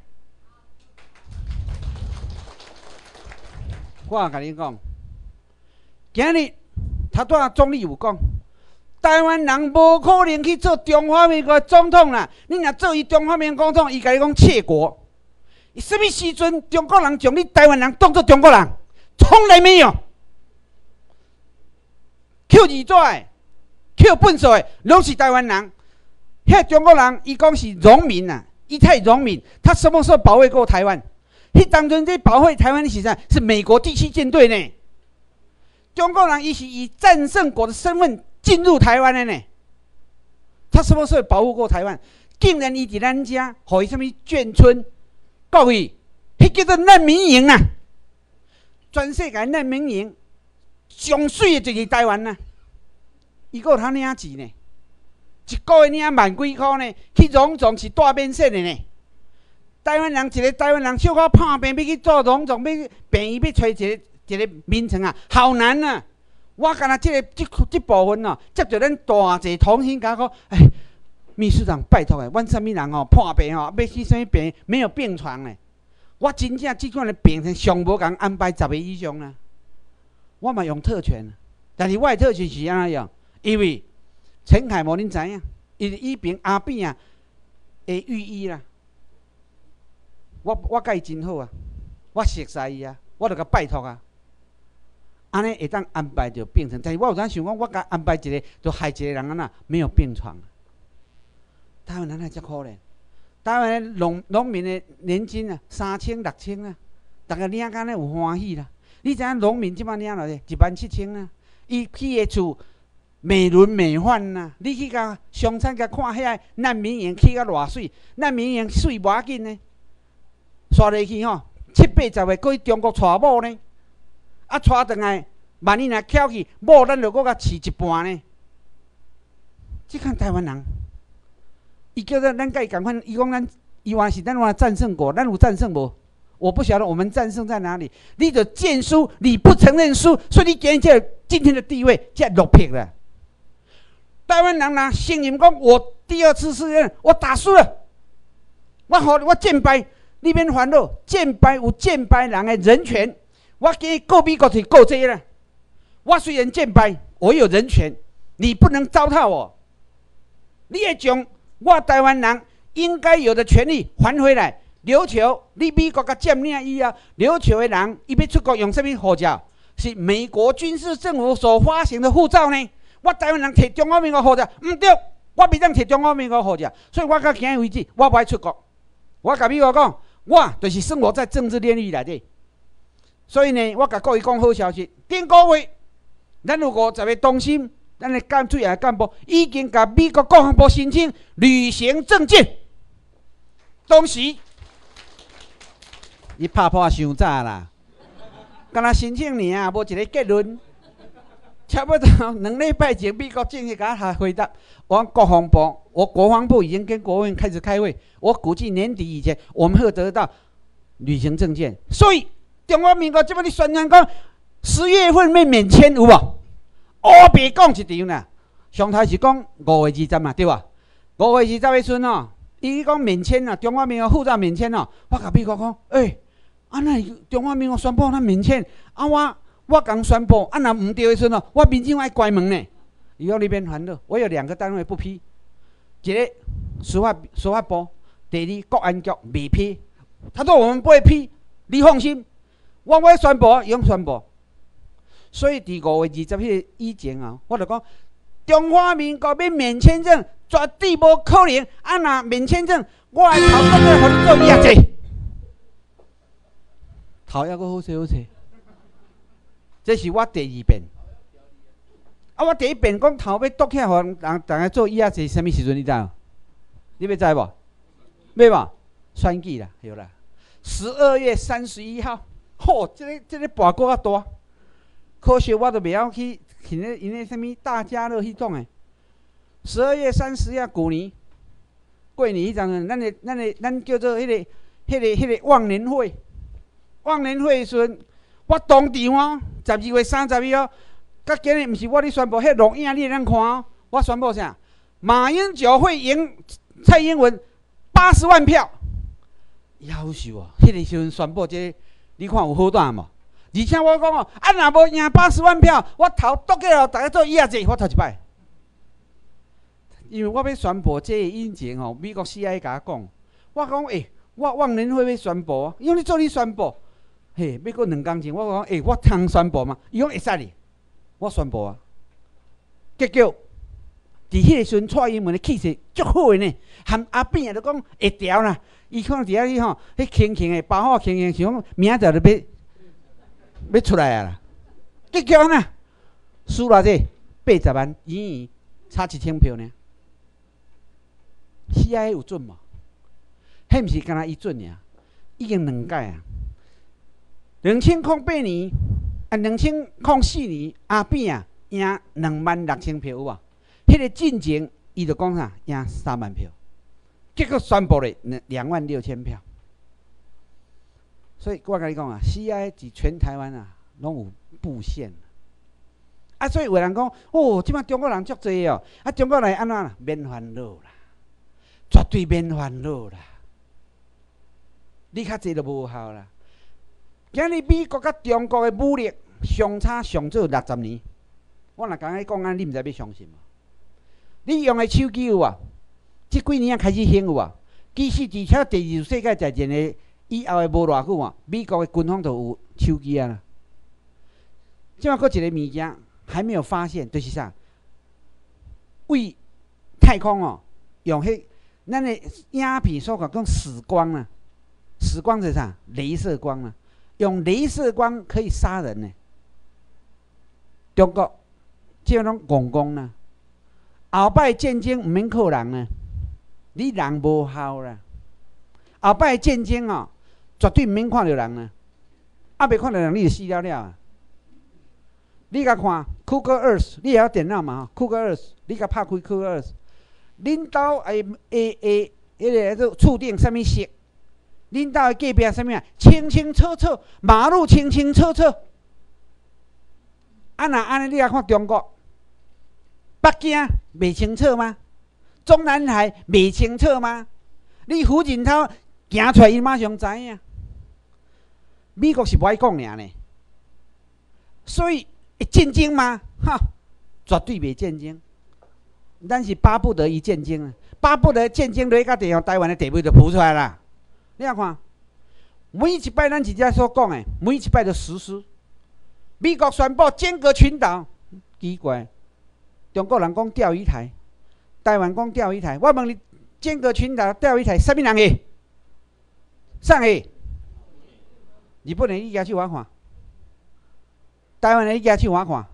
我甲你讲，今日他对总理有讲。台湾人无可能去做中华民国总统啦！你若做伊中华民国总统，伊甲你讲窃国。什么时阵中国人将你台湾人当作中国人？从来没有。Q 二纸、Q 本数的，拢是台湾人。遐中国人，伊讲是农民啊，伊太农民，他什么时候保卫过台湾？迄当阵在保卫台湾的时阵，是美国第七舰队呢。中国人伊是以战胜国的身份。进入台湾的呢？他什么时候保护过台湾？竟然伊伫咱家，互伊什么眷村？告伊，迄叫做难民营啊！全世界难民营上水的就是台湾呐、啊。伊个有通领钱呢，一个月领万几箍呢，去农庄是大免税的呢。台湾人一个台湾人小可破病，要去做农庄，要病院要找一个一个名称啊，好难啊！我干那这个这这部分哦，接着咱大济同心甲讲，哎，秘书长拜托诶，阮什么人哦破病哦，要去什么病没有病床咧？我真正即款的病床上无共安排十个以上啦。我嘛用特权，但是我的特权是安怎样？因为陈凯模恁知影，伊伊边阿扁啊的御医啦，我我甲伊真好啊，我熟悉伊啊，我著甲拜托啊。 安尼会当安排着病床。但是我有当想讲，我甲安排一个，就害一个人安那没有病床。台湾人还真可怜，台湾的农农民的年金啊，三千六千啊，大家领干咧有欢喜啦。你知影农民即摆领落去一万七千啊，伊起的厝美轮美奂呐。你去甲乡产甲看遐难民营起甲偌水，难民营水无要紧呢，刷落去吼，七八十个过去中国娶某呢，啊娶转来，万一若翘去，某咱就搁甲饲一半呢。即看台湾人。伊叫做咱甲伊共款，伊讲咱伊话是咱话战胜国，咱有战胜无？我不晓得我们战胜在哪里。你就见输，你不承认输，所以你今天今天的地位才落魄了。台湾人呐，承认讲我第二次世界我打输了，我好我战败，你免烦恼，战败有战败人的人权。我给你告美国去告这个，我虽然战败，我有人权，你不能糟蹋我，你也将。我台湾人应该有的权利还回来。琉球，你美国甲占领以后，琉球的人伊要出国用什么护照？是美国军事政府所发行的护照呢？我台湾人摕中华民国护照，唔对，我袂当摕中华民国护照，所以我到今日为止，我不爱出国。我甲美国讲，我就是生活在政治炼狱内底。所以呢，我甲各位讲好消息，顶个月，咱有五十个中心。咱的干最下干部已经甲美国国防部申请旅行证件，当时你拍破伤早啦，敢若申请尔啊，无一个结论。差不多两礼拜前，美国正式甲他回答，我国防部，我国防部已经跟国务院开始开会，我估计年底以前我们会得到旅行证件。所以中华民国这边你宣传讲十月份要免签有无？乌白讲一场啦，上台是讲五月二十嘛，对吧？五月二十迄阵哦，伊讲免签啊，中华民国护照免签哦。我甲美国讲，诶、欸，啊那中华民国宣布咱免签，啊我我刚宣布，啊若唔对迄阵哦，我民警爱关门呢。伊讲你免烦恼，我有两个单位不批，一个司法司法部，第二国安局未批。他说我们不会批，你放心，我我宣布，伊讲宣布。所以，伫五月二十迄个以前啊，我就讲，中华民国要免签证，绝对无可能。啊，若免签证，我来头壳咧，互你做业绩，头还阁好势好势。这是我第二遍。啊，我第一遍讲头要剁起来，互人大家做业绩，什么时阵你知无？你要知无？要无？选举啦，有啦。十二月三十一号，吼、哦，这个这个跋扈较大。可惜我都袂晓去去那因那什么大家乐迄种诶。十二月三十啊，旧年过年迄阵，咱的咱的咱叫做迄、那个、迄、那个、迄、那个忘年会。忘年会时阵，我当场哦，十二月三十一号，甲今日毋是我咧宣布，迄录影你会当看哦。我宣布啥？马英九会赢蔡英文八十万票。夭寿哦！迄、那个时阵宣布这個，你看有好大无？而且我讲哦，啊若无赢八十万票，我头剁起来，大家做业绩，我头一摆。因为我要宣布这个以前哦，美国 C I A 甲我讲，我讲诶、欸，我忘年会要宣布啊，因为你做你宣布，嘿，要过两工前，我讲诶、欸，我通宣布嘛，伊讲会使哩，我宣布啊。结果，伫迄个时阵，蔡英文的气势足好的呢，含阿扁也都讲会调啦。伊可能伫遐哩吼，迄轻轻的，包好轻轻，想讲明仔就要。要出来啊啦！结果呢，输偌济八十万，圆圆差一千票呢。C I A 有准无？迄毋是干那伊准尔，已经两届啊。两千零八年啊，两千零四年阿扁啊赢两万六千票有无？迄、那个进前伊就讲啥赢三万票，结果宣布咧两万六千票。所以我甲你讲啊 ，C I A 伫全台湾啊，拢有布线。啊，所以有人讲，哦，即摆中国人足济哦，啊，中国人安怎啦？免烦恼啦，绝对免烦恼啦。你较济就无效啦。今日美国甲中国的武力相差上少六十年，我若甲你讲安，你毋知要相信无？你用的手机有啊？即几年啊开始兴有啊？其实而且第二次世界大战的。以后的无偌久啊，美国的军方就有手机啊啦。 即摆搁一个物件还没有发现，就是啥？为太空哦，用迄咱的影片所讲讲死光啊，死光是啥？镭射光啊，用镭射光可以杀人呢。中国即个拢戆戆啦，后摆战争毋免靠人啊，你人无效啦。后摆战争哦，绝对毋免看到人啊，啊袂看到人你就死了了啊。你甲看 Google Earth， 你也有电脑嘛 ？Google Earth， 你甲拍开 Google Earth， 恁兜诶诶诶，迄个触顶啥物色？恁兜诶隔壁啥物啊？清清楚楚，马路清清楚楚。啊，若安尼你来看中国，北京袂清楚吗？中南海袂清楚吗？你附近头行出来，伊马上知影。美国是不爱讲尔呢，所以。会战争吗？哈，绝对袂战争。咱是巴不得伊战争啊，巴不得战争落到地方，台湾的地位就浮出来啦。你来看，每一摆咱真正所讲的，每一摆就实施。美国宣布尖阁群岛，奇怪，中国人讲钓鱼台，台湾讲钓鱼台。我问你，尖阁群岛钓鱼台，啥物人去？啥去？日本人你举手我看。台湾的你举手我看，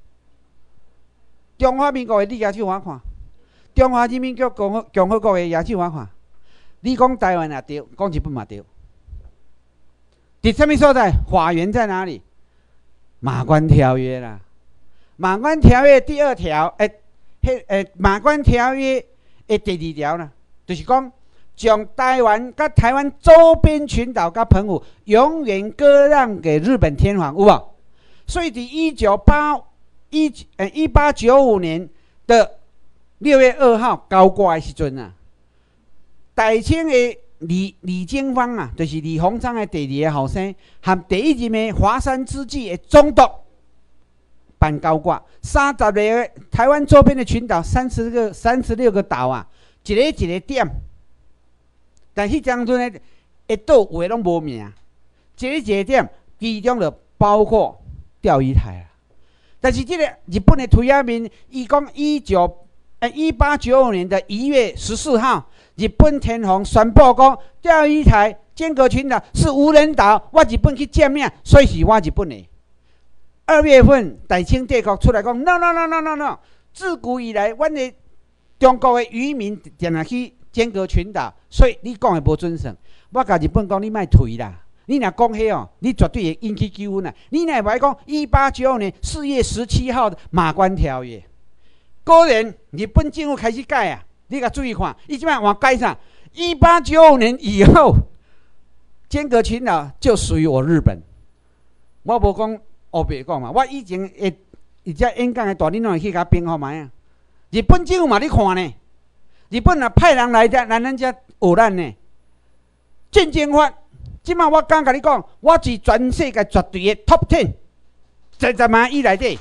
中华民国的你举手我看，中华人民共和共和国的举手我看。你讲台湾也对，讲日本嘛对。伫什么所在？法源在哪里？马关条约啦。马关条约第二条，诶，迄诶，马关条约的第二条啦，就是讲将台湾甲台湾周边群岛甲澎湖永远割让给日本天皇，有无？所以，伫一九八一呃一八九五年的六月二号交割的时阵啊，台清的李李经方啊，就是李鸿章的第二个后生，和第一任的华山之际的总督办交割，三十个台湾周边的群岛，三十个三十六个岛啊，一个一个点，但迄当阵的一岛有诶拢无名，一个一个点，其中就包括。钓鱼台啊，但是这个日本的推案面，伊讲一九呃一八九五年的一月十四号，日本天皇宣布讲钓鱼台尖阁群岛是无人岛，我日本去占领，所以是我日本的。二月份，大清帝国出来讲 no no no no no no， 自古以来，阮的中国的渔民定来去尖阁群岛，所以你讲的无准绳。我甲日本讲，你莫退啦。你若讲迄哦，你绝对会引起纠纷啊！你若袂讲一八九五年四月十七号的马关条约，果然日本政府开始改啊！你甲注意看，伊即摆换改啥？一八九五年以后，尖阁群岛就属于我日本。我无讲黑白讲嘛，我以前会伊只演讲的大恁拢会去甲评好卖啊！日本政府嘛咧看呢，日本若派人来遮来咱遮学咱呢，战争法。即摆我敢甲你讲，我是全世界绝对的 top ten， 十十万以内底，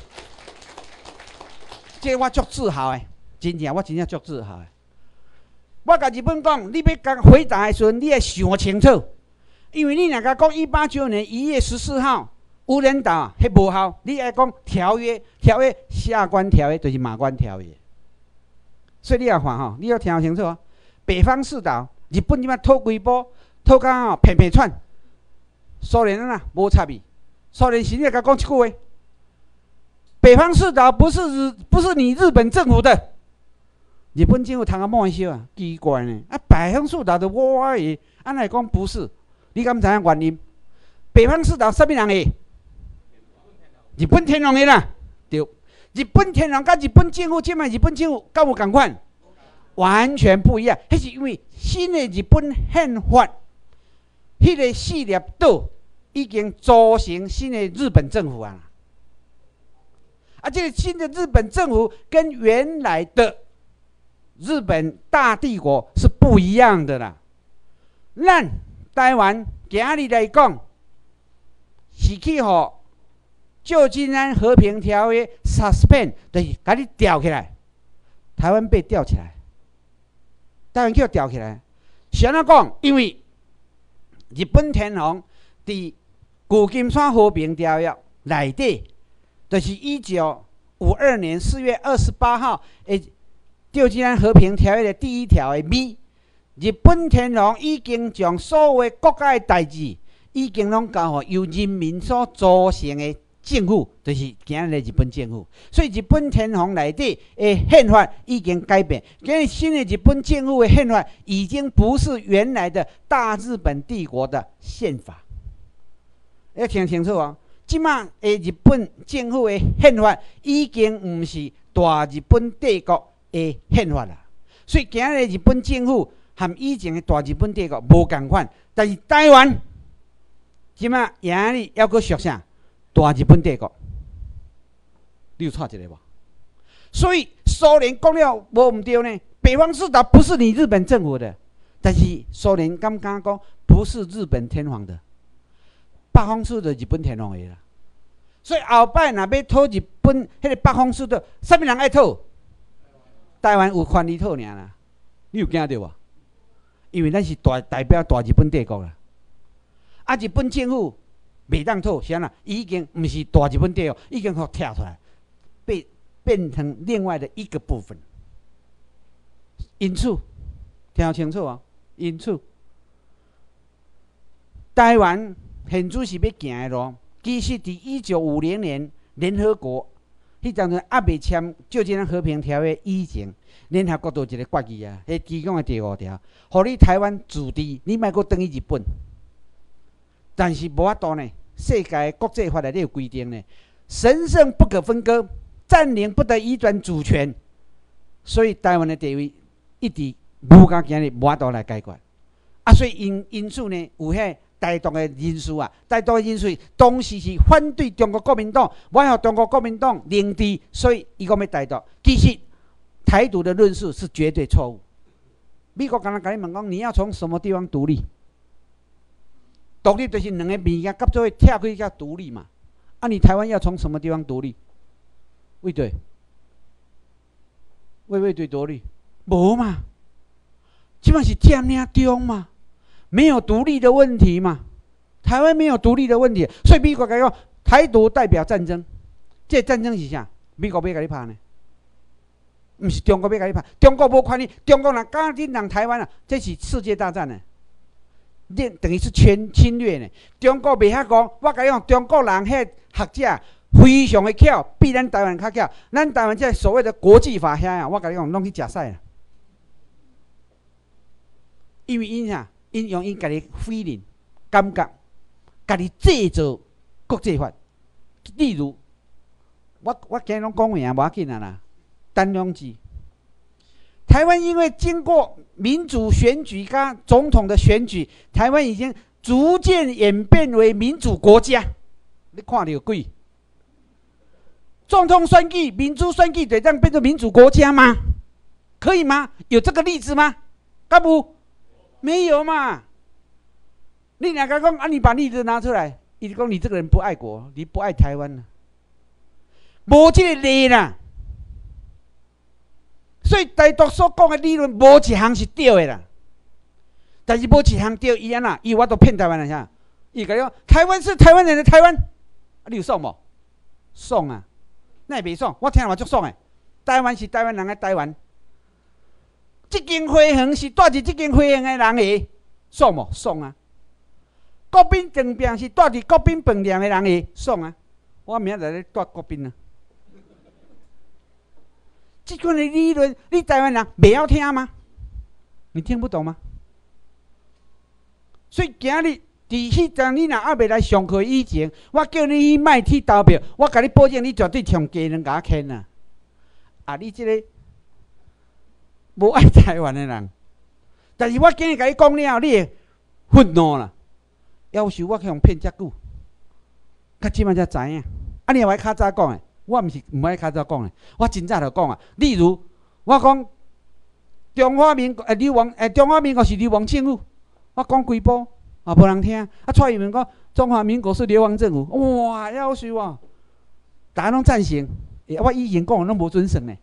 这我足自豪的，真正我真正足自豪的。我甲日本讲，你要甲回答的时阵，你要想清楚，因为你若甲讲一八九五年一月十四号无人岛，迄无效，你爱讲条约，条约下关条约就是马关条约，所以你要看吼，你要听清楚哦。北方四岛，日本即摆讨规波。讨到哦，片片串，苏联啊，无插伊。苏联现在甲讲一句话：北方四岛不是日，不是你日本政府的。日本政府通啊冒笑啊，奇怪呢！啊，北方四岛的我的，安来讲不是？你敢知影原因？北方四岛啥物人的？日本天皇的啦，对。日本天皇甲日本政府，即摆日本政府敢有共款？完全不一样。迄是因为新的日本宪法。迄个四粒岛已经组成新的日本政府啊！啊，这个新的日本政府跟原来的日本大帝国是不一样的啦。咱台湾今日来讲，是去互旧金山和平条约 suspend， 就是把你吊起来，台湾被吊起来，台湾叫吊起来。是安怎讲？因为日本天皇伫旧金山和平条约内底就是一九五二年四月二十八号的《旧金山和平条约》的第一条的咪，日本天皇已经将所有国家的代志，已经拢交予由人民所组成的政府，就是今日的日本政府。所以日本天皇内底的宪法已经改变，今日新的日本政府的宪法已经不是原来的大日本帝国的宪法。要听清楚哦，即马的日本政府的宪法已经唔是大日本帝国的宪法啦。所以今日日本政府和以前的大日本帝国无共款，但是台湾即马今日要搁属啥？大日本帝国，你有错一个无？所以苏联讲了无唔对呢？北方四岛不是你日本政府的，但是苏联敢敢讲不是日本天皇的，北方四岛日本天皇的啦。所以后摆若要讨日本迄个北方四岛，啥物人爱讨？台湾有权利讨尔啦。你有惊到无？因为咱是大代表大日本帝国啦。啊，日本政府袂当讨，是安怎？已经毋是大日本帝国，已经互跳出来，被变成另外的一个部分。因此，听清楚啊！因此，台湾现主是要行的路，其实伫一九五零年联合国迄当阵还未签《旧金山和平条约》以前，联合国都有一个决议啊，迄其中的第五条，互你台湾自治，你莫阁转去日本。但是无法度呢，世界国际法内底有规定呢，神圣不可分割，占领不得移转主权。所以台湾的地位一直无到今日无法度来解决。啊，所以因因此呢，有迄台独的人士啊，台独的人士当时是反对中国国民党，我要中国国民党领地，所以伊讲要台独。其实台独的论述是绝对错误。美国刚刚跟你问讲，你要从什么地方独立？独立就是两个物件合做伙拆开叫独立嘛。啊，你台湾要从什么地方独立？为对？为为对独立？无嘛，基本是占领中嘛，没有独立的问题嘛。台湾没有独立的问题，所以美国讲台独代表战争，这战争是啥？美国要甲你拍呢？毋是中国要甲你拍，中国无权利，中国人敢你人台湾啊，这是世界大战呢。你等于是全侵略呢？中国袂遐讲，我甲你讲，中国人迄学者非常的巧，比咱台湾较巧。咱台湾这所谓的国际法遐啊，我甲你讲，拢去食屎啦。因为因啥？因用因家己非人感觉，家己制造国际法。例如，我我今日拢讲名无要紧啊啦，单两字。台湾因为经过民主选举跟总统的选举，台湾已经逐渐演变为民主国家。你看到鬼？总统选举、民主选举，就这样变成民主国家吗？可以吗？有这个例子吗？敢有？没有嘛？你两个讲啊，你把例子拿出来，伊就讲你这个人不爱国，你不爱台湾了，无这个例啦。所以台独所讲的理论，无一项是对的啦。但是无一项对，伊安那，伊我都骗台湾人啥？伊讲台湾是台湾人的台湾，啊，你有爽无？爽啊！那也袂爽，我听话足爽的。台湾是台湾人的台湾，这间花园是住伫这间花园的人的，爽无？爽啊！国宾饭店是住伫国宾饭店的人的，爽啊！我明仔载咧住国宾啊。这款的理论，你台湾人袂晓听吗？你听不懂吗？所以今日伫迄阵，你若还未来上课以前，我叫你去卖去投票，我甲你保证，你绝对从家人甲我牵啊！啊，你这个无爱台湾的人，但是我今日甲你讲了，你会愤怒啦。要求我去用骗遮久，较即摆才知影。啊，你若爱较早讲的。我毋是毋爱较早讲的，我真早就讲啊。例如，我讲中华民国诶，流亡诶，中华民国是流亡政府，我讲几部啊，无人听。啊，蔡英文讲中华民国是流亡政府，哇，夭寿啊！大家拢赞成，欸、我以前讲的拢无准绳呢。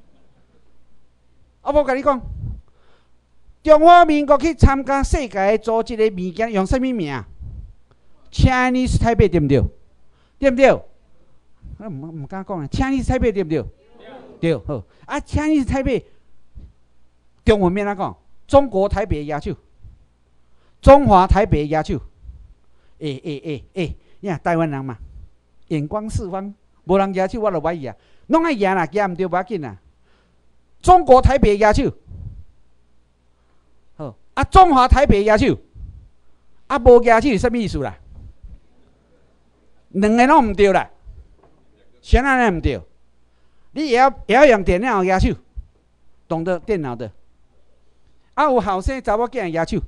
啊，无甲你讲，中华民国去参加世界组织的物件用啥物名 ？Chinese 台北对毋对？对毋对？ 我唔唔敢讲啊。Chinese Taipei 对不对？对，好。啊 ，Chinese Taipei 中文免怎讲？中国台北野手，中华台北野手。诶诶诶诶，你看台湾人嘛，眼光四方，无人野手我就歹野，拢爱野啦，野唔对无要紧啦。中国台北野手，好啊，中华台北野手，啊无野手是啥物意思啦？两个拢唔对啦，谁安尼唔对？你也要也要用电脑野手，懂得电脑的。啊，有后生查某囝野手，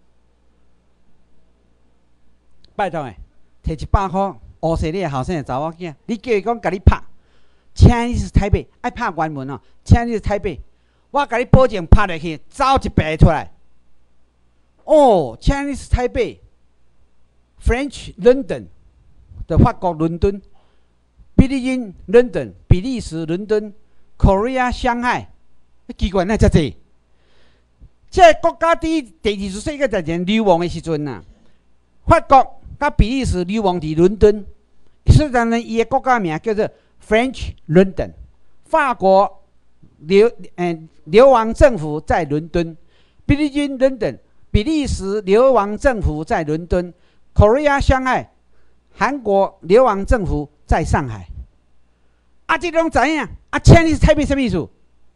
拜托诶，摕一百块，乌西你诶后生诶查某囝，你叫伊讲甲你拍，Chinese Taipei爱拍原文哦，Chinese Taipei，我甲你保证拍落去，走一排出来。哦 ，Chinese Taipei，French London 的法国伦敦，比利因 London 比利时伦敦 ，Korea 上海，奇怪那遮济。这个国家伫第二次世界大战流亡的时阵呐，法国甲比利时流亡伫伦敦，虽然呢，伊的国家名叫做 French London， 法国流诶流亡政府在伦敦，比利军 London， 比利时流亡政府在伦敦 ，Korea 上海，韩国流亡政府在上海。啊，这种知影？啊，Chinese Taipei什么意思？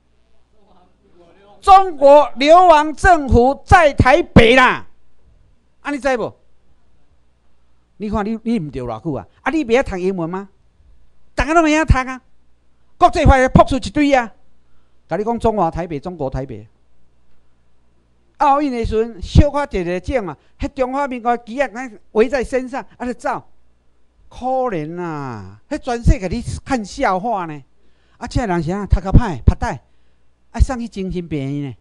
中国流亡政府在台北啦，啊，你知无？你看你你唔对偌久啊？啊，你袂晓读英文吗？大家都袂晓读啊！国际化扑出一堆啊！甲你讲中华台北，中国台北。奥运的时阵，小可摕个奖啊，迄中华民国旗啊，围在身上，啊，就走。可怜啊！迄全世界你看笑话呢。啊，这人是啊，读较歹，拍歹。爱上去精神病院呢？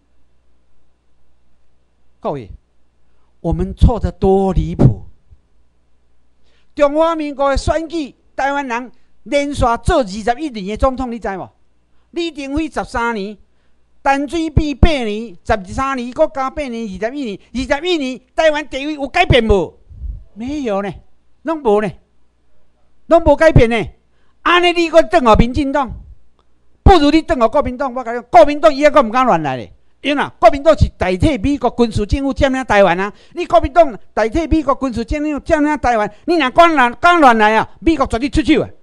各位，我们错得多离谱！中华民国的选举，台湾人连续做二十一年的总统，你知无？李登辉十三年，陈水扁八年，十三年，国加八年，二十一年，二十一年，台湾地位有改变无？没有呢，拢无呢，拢无改变呢。安尼你搁转互民进党？不如你转互国民党，我甲你讲，国民党以后阁唔敢乱来咧。因啊，国民党是代替美国军事政府占领台湾啊。你国民党代替美国军事政府占领台湾，你若敢乱敢乱来啊，美国绝对出手啊。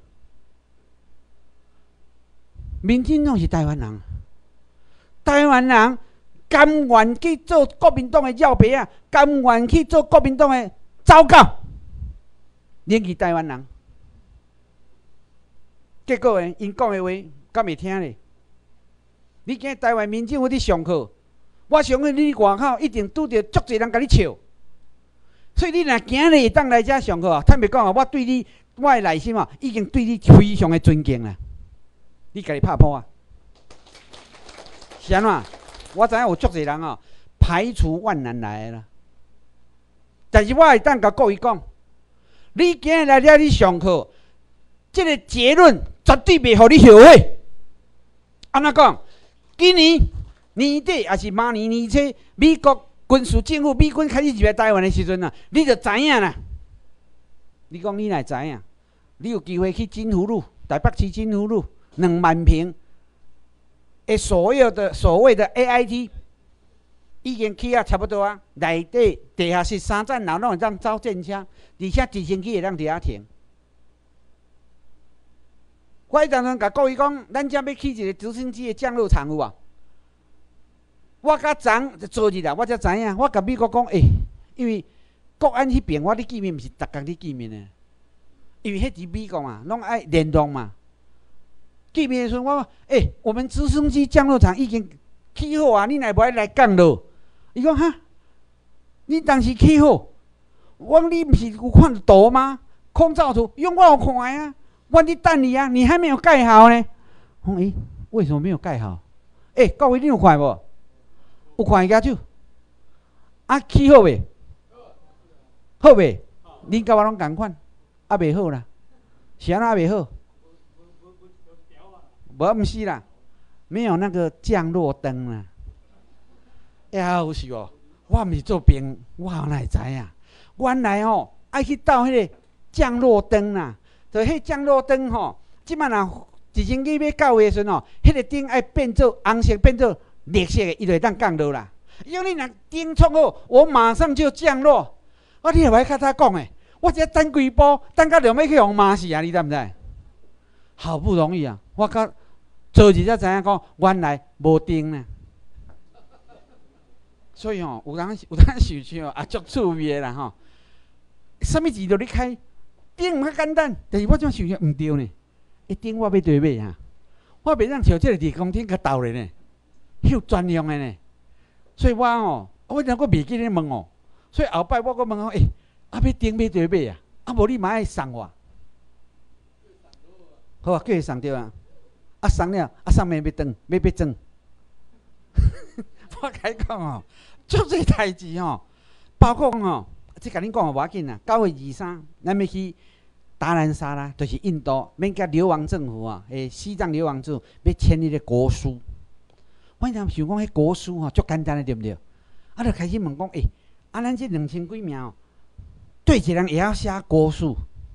民进党是台湾人，台湾人甘愿去做国民党的尿杯啊，甘愿去做国民党的糟糕，连去台湾人。结果呢，因讲的话。敢会听咧？你今台湾民政府伫上课，我相信你外口一定拄着足侪人甲你笑。所以你若今日会当来遮上课啊，坦白讲啊，我对你我的内心啊，已经对你非常的尊敬啦。你家己拍破啊？是安怎？我知影有足侪人啊，排除万难来啦。但是我会当甲各位讲，你今日来遮你上课，这个结论绝对袂互你后悔。安怎讲？今年年底还是明年年初，美国军事政府美军开始入来台湾的时阵啊，你就知影啦。你讲你若知影，你有机会去金湖路、台北市金湖路两万平的所有的所谓的 A I T， 已经起啊差不多啊，内底地下室三层楼拢会当走电车，而且直升机会当伫遐停。我迄当阵甲各位讲，咱遮要起一个直升机的降落场有无？我甲昨昨日啊，我才知影，我甲美国讲，诶、欸，因为国安迄边我咧见面，毋是逐工咧见面的，因为迄伫美国嘛，拢爱联动嘛。见面的时阵，我讲，诶、欸，我们直升机降落场已经起好啊，你若无爱来降落？伊讲哈，你当时起好，我讲你毋是有看图吗？空照图，用我有看啊。我伫等你啊，你还没有盖好呢。我讲，诶、欸，为什么没有盖好？诶、欸，各位你有看无？有看伊举手？啊，起好未？好未？恁甲我拢共款，啊未好啦，是安怎未好？无毋是啦，没有那个降落灯啦。要是哦，我毋是做兵，我哪会知影？原来哦，爱去倒迄个降落灯啦。 就迄降落灯吼，即摆若直升机要到的时阵吼，迄个灯爱变做红色，变做绿色的，伊就会当降落啦。因为你若灯创好，我马上就降落。我你来较早讲诶，我这等几步，等到两要去互骂死啊！你知毋知？好不容易啊，我甲做日才知影讲，原来无灯呢。所以吼，有当有当想想啊，足趣味的啦吼。什么字都你开，灯较简单，但是我怎想想毋对呢？一灯我要对买啊，我袂当像这个二公斤甲斗咧呢，迄专用的呢。所以我吼，我若阁袂记咧问哦，所以后摆我阁问讲，诶、欸，啊要灯要对买啊，啊无你嘛爱送我。好啊，叫伊送着啊，啊送了，啊送面要转，要要转。我甲你讲哦，足侪代志吼，包括吼，即甲恁讲无要紧啦。九月二三，咱要去达兰萨拉，就是印度，免甲流亡政府啊，诶，西藏流亡政府要签迄个国书。我想想讲，迄国书吼足简单的，对毋对？啊，就开始问讲，诶、欸，啊，咱这两千几名哦，对一个人会晓写国书，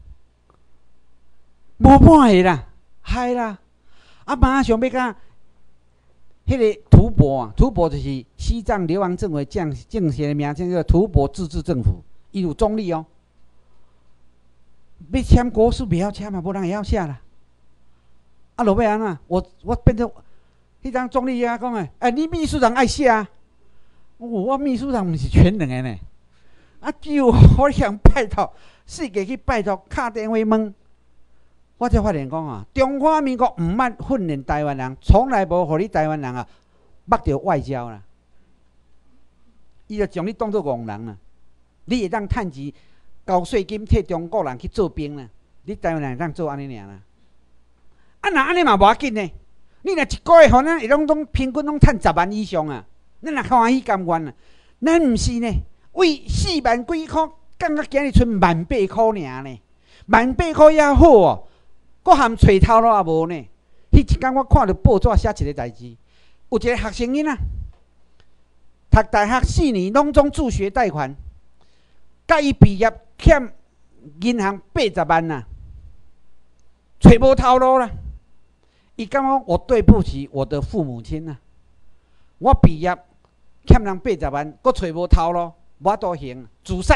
无半个啦，嗨啦，啊，马上要甲。迄个吐蕃啊，吐蕃就是西藏流亡政府政政协的名称，叫吐蕃自治政府，伊有总理哦。要签国书袂晓签嘛，无人会晓写啦。啊，落尾安怎？我我变成迄张总理啊讲诶，哎，你秘书长爱写啊？哦、我秘书长毋是全能的呢。啊，只有我想拜托，世界去拜托，敲电话问。我才发现讲啊，中华民国毋捌训练台湾人，从来无互你台湾人啊，捌着外交啦。伊就将你当作戆人啦，你会当趁钱交税金替中国人去做兵啦，你台湾人会当做安尼尔啦。啊，若安尼嘛无要紧呢，你若一个月互咱会拢拢平均拢趁十万以上啊，咱若欢喜甘愿啊。咱毋是呢，为四万几箍，降到今日剩万八箍尔呢，万八箍也好哦。佫含揣头路也无呢。迄一天我看到报纸写一个代志，有一个学生囡仔，读大学四年，拢总助学贷款，甲伊毕业欠银行八十万呐，揣无头路啦。伊感觉我对不起我的父母亲呐，我毕业欠人八十万，佫揣无头路，无多行自杀。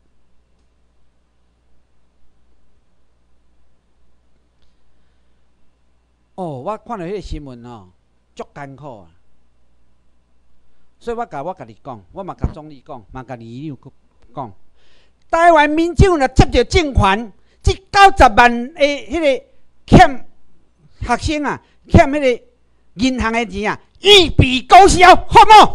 哦，我看到迄个新闻哦，足艰苦啊！所以我甲我家己讲，我嘛甲总理讲，嘛甲李友讲，台湾民众若接着政权，这九十万的迄个欠学生啊，欠迄个银行的钱啊，一笔勾销，好无？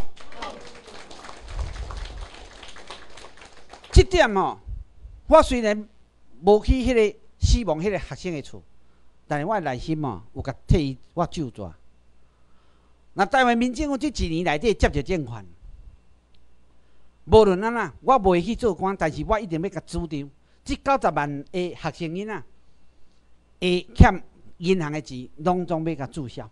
这点哦，我虽然无去迄个希望迄个学生的厝。但是我内心哦，有甲替伊我救助。那台湾民政府这一年内底接着政权，无论安怎，我袂去做官，但是我一定要甲主张，这九十万的学生囡仔，会欠银行的钱，拢总要甲注销。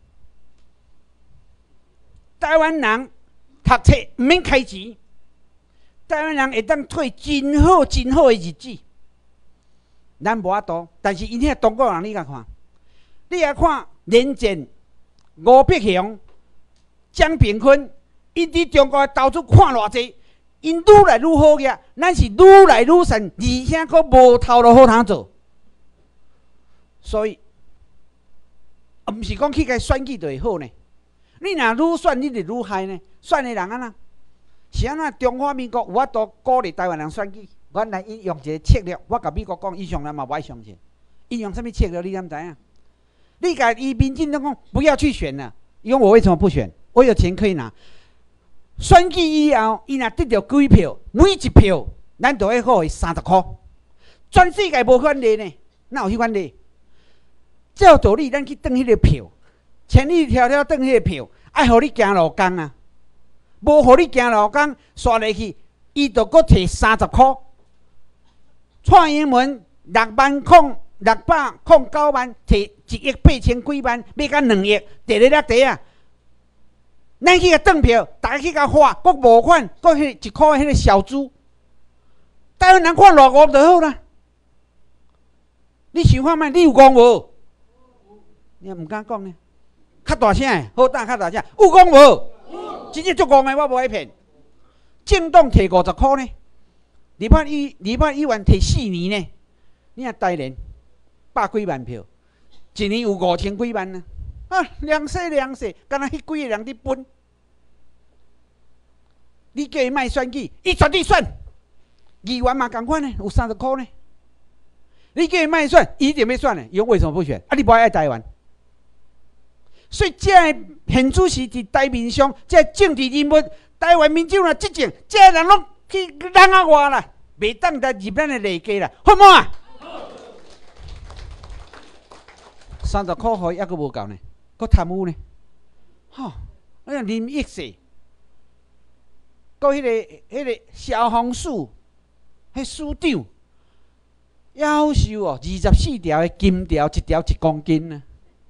台湾人读册毋免开钱，台湾人会当过真好真好的日子。咱无法度，但是因遐中国人你甲看。你来看连战、吴伯雄、江炳坤，因伫中国投资看偌济，因愈来愈好个，咱是愈来愈善，而且佫无头路好通做。所以，毋是讲去甲选举就会好呢。你若愈选，你就愈害呢。选的人安怎？是安怎？中华民国有法度鼓励台湾人选举，原来因用一个策略。我甲美国讲，伊上咱嘛无爱相信。因用什么策略？你敢知影？你甲伊民进党讲不要去选了，因为我为什么不选？我有钱可以拿。选举以后，伊若得到几票，每一票咱就会付伊三十块。全世界无款例呢，哪有迄款例？照道理，咱去转迄个票，千里迢迢转迄个票，爱互你行路工啊，无互你行路工，刷落去，伊就搁摕三十块。蔡英文六万空。六百空九万，摕一亿八千几万，要到两亿，第二粒地啊！咱去甲转票，大家去甲花，搁无款，搁迄一块迄个小猪，台湾人看偌五就好啦。 你想看卖？你有讲无？你也毋敢讲呢？较大声诶，好打较大声，有讲无？真正足戆诶，我无爱骗。政党摕五十箍呢，立法议立法议员摕四年呢。你看台联百几万票，一年有五千几万呢。啊，两世两世，敢若迄几个人伫分。你叫伊卖选举，伊绝对选。议员嘛共款呢，有三十箍呢。你叫伊卖选，伊一定要选呢。伊为什么不选？啊，你不爱台湾。所以，这现主席伫台面上，这政治人物，台湾民众啊，执政，这人拢去人啊外啦，袂当再入咱的内家啦，好唔好啊？三十箍，互伊还阁无够呢，阁贪污呢，吼、哦！那林益世，阁迄、那个、迄、那个消防署，迄署长，夭寿哦，二十四条的金条，一条一公斤呢。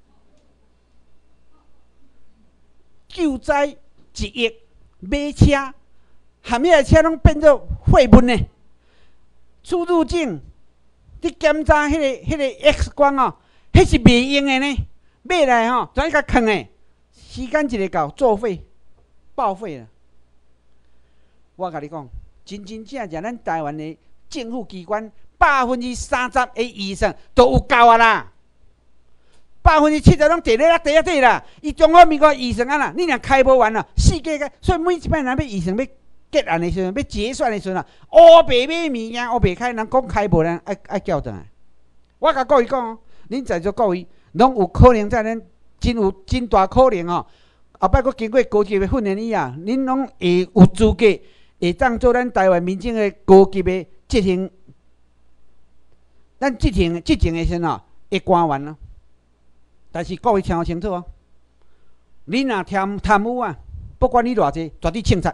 救灾一亿，买车，含遐车拢变做废物呢。出入境，你检查迄、那个、迄、那个 X 光哦，迄是袂用的呢。买来吼，全甲藏的，时间一个到，作废，报废了。我甲你讲，真真正正，咱台湾的政府机关百分之三十的以上都有够啊啦。百分之七十拢第咧啦，第一底啦。伊中华民国议程啊啦，你若开无完啦，世界个，所以每一摆人要议程要结案的时阵，要结算的时阵啊，乌白买物件，乌白开，人讲开无人爱爱叫转来。我甲各位讲哦，恁在座各位拢有可能在咱真有真大可能哦，后摆佫经过高级的训练以后，恁拢会有资格会当做咱台湾民众的高级的执行，咱执行执行的时阵哦，的官员咯。但是各位听好清楚哦，你若贪贪污啊，不管你偌济，绝对清查，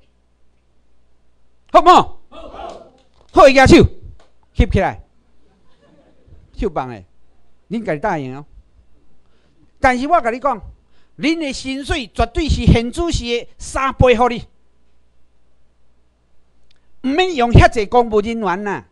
好唔好？好，好，举手，翕起来，手棒诶，恁家己答应哦。但是我甲你讲，恁的薪水绝对是现主席的三倍互你，毋免用遐济公务人员呐。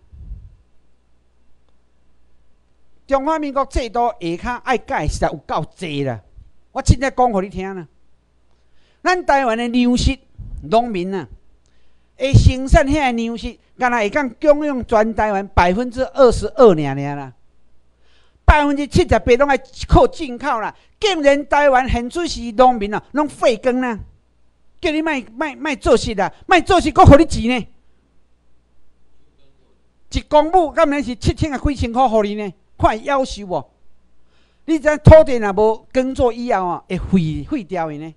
中华民国制度下骹爱改实在有够济啦！我凊彩讲互你听啦。咱台湾的粮食农民啊，会生产遐粮食，敢若会讲供应全台湾百分之二十二尔尔啦，百分之七十八拢爱靠进口啦。竟然台湾现主席农民啊，拢废耕啦，叫你卖卖卖做事啦，卖做事佫互你钱呢？一公亩敢免是七千啊几千块互你呢？看夭寿无？你知土地若无耕作以后哦，会废废掉的呢？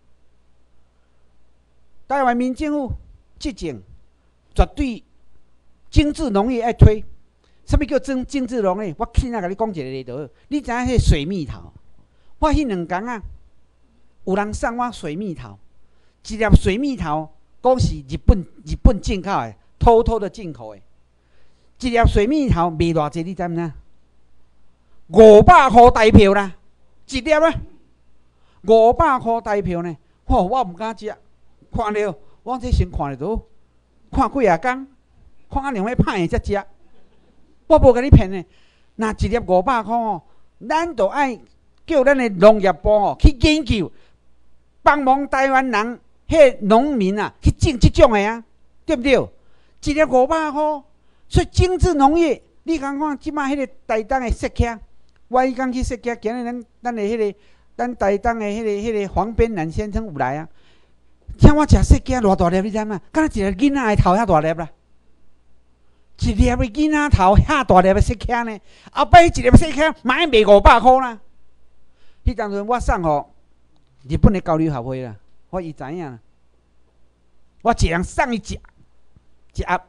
台湾民政府执政绝对精致农业爱推。什么叫精精致农业？我现在甲你讲一个例子，你知影迄水蜜桃？我迄两工啊，有人送我水蜜桃，一粒水蜜桃讲是日本日本进口的，偷偷的进口的。一粒水蜜桃卖偌济？你知毋知？五百块台票啦，一粒啊，五百块台票呢。吼、哦，我毋敢食，看了我这先看了都看几啊工，看安尼要歹的才食。我无甲你骗呢，若一粒五百块哦，咱就爱叫咱的农业部哦去研究，帮忙台湾人迄农民啊去种即种的啊，对不对？一粒五百块，所以精致农业，你看看即摆迄个台东的雪茄。我迄工去设计，今日咱咱的迄、那个，咱台东的迄、那个迄、那个黄边南先生有来啊，请我食设计偌大粒，你知吗？敢若一个囡仔的头遐大粒啦，一粒的囡仔头遐大粒的设计呢，后摆一粒设计嘛要卖五百箍啦。迄当阵我送互日本的交流协会啦，我伊知影啦，我一人送伊一一盒。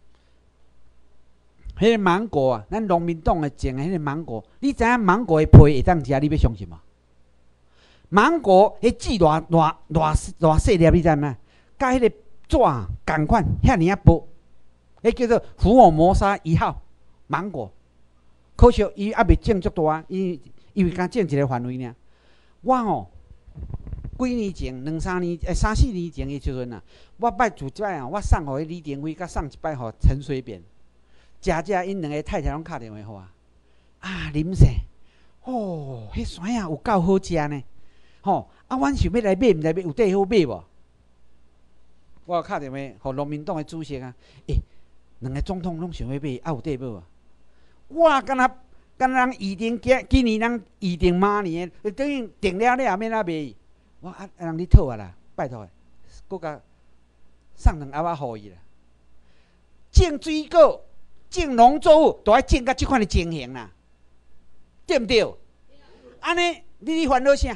迄个芒果啊，咱农民党诶种诶迄个芒果，你知影芒果诶皮会当食？你要相信吗？芒果迄籽偌偌偌偌细粒，你知影？甲迄个纸共款，遐尔啊薄，迄叫做福尔摩沙一号芒果。可惜伊还袂种足大，伊伊敢种一个范围尔。我吼、哦，几年前、两三年、诶三四年前诶时阵啊，我摆自摆啊，我送互李登辉，甲送一摆互陈水扁。食食，因两个太太拢敲电话互我， 啊，啉啥？哦，迄山啊有够好食呢。吼、哦，啊，阮想要来买，毋知有地好买无？我敲电话，互农民党的主席啊，诶、欸，两个总统拢想要买，啊有地买无？我敢若敢若人预定今今年人预定明年的，等于定了了，免啊卖。我啊，人你讨啊啦，拜托，搁甲送两盒仔互伊啦。种水果、种农作物，都爱种到即款的情形啦，对毋对？安尼，你咧烦恼啥？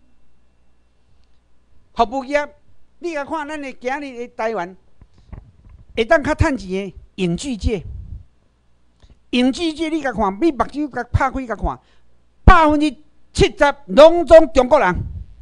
服务业，你甲看咱的今日的台湾，会当较趁钱的影剧界，影剧界你甲看，你目睭甲拍开甲看，百分之七十拢总中国人。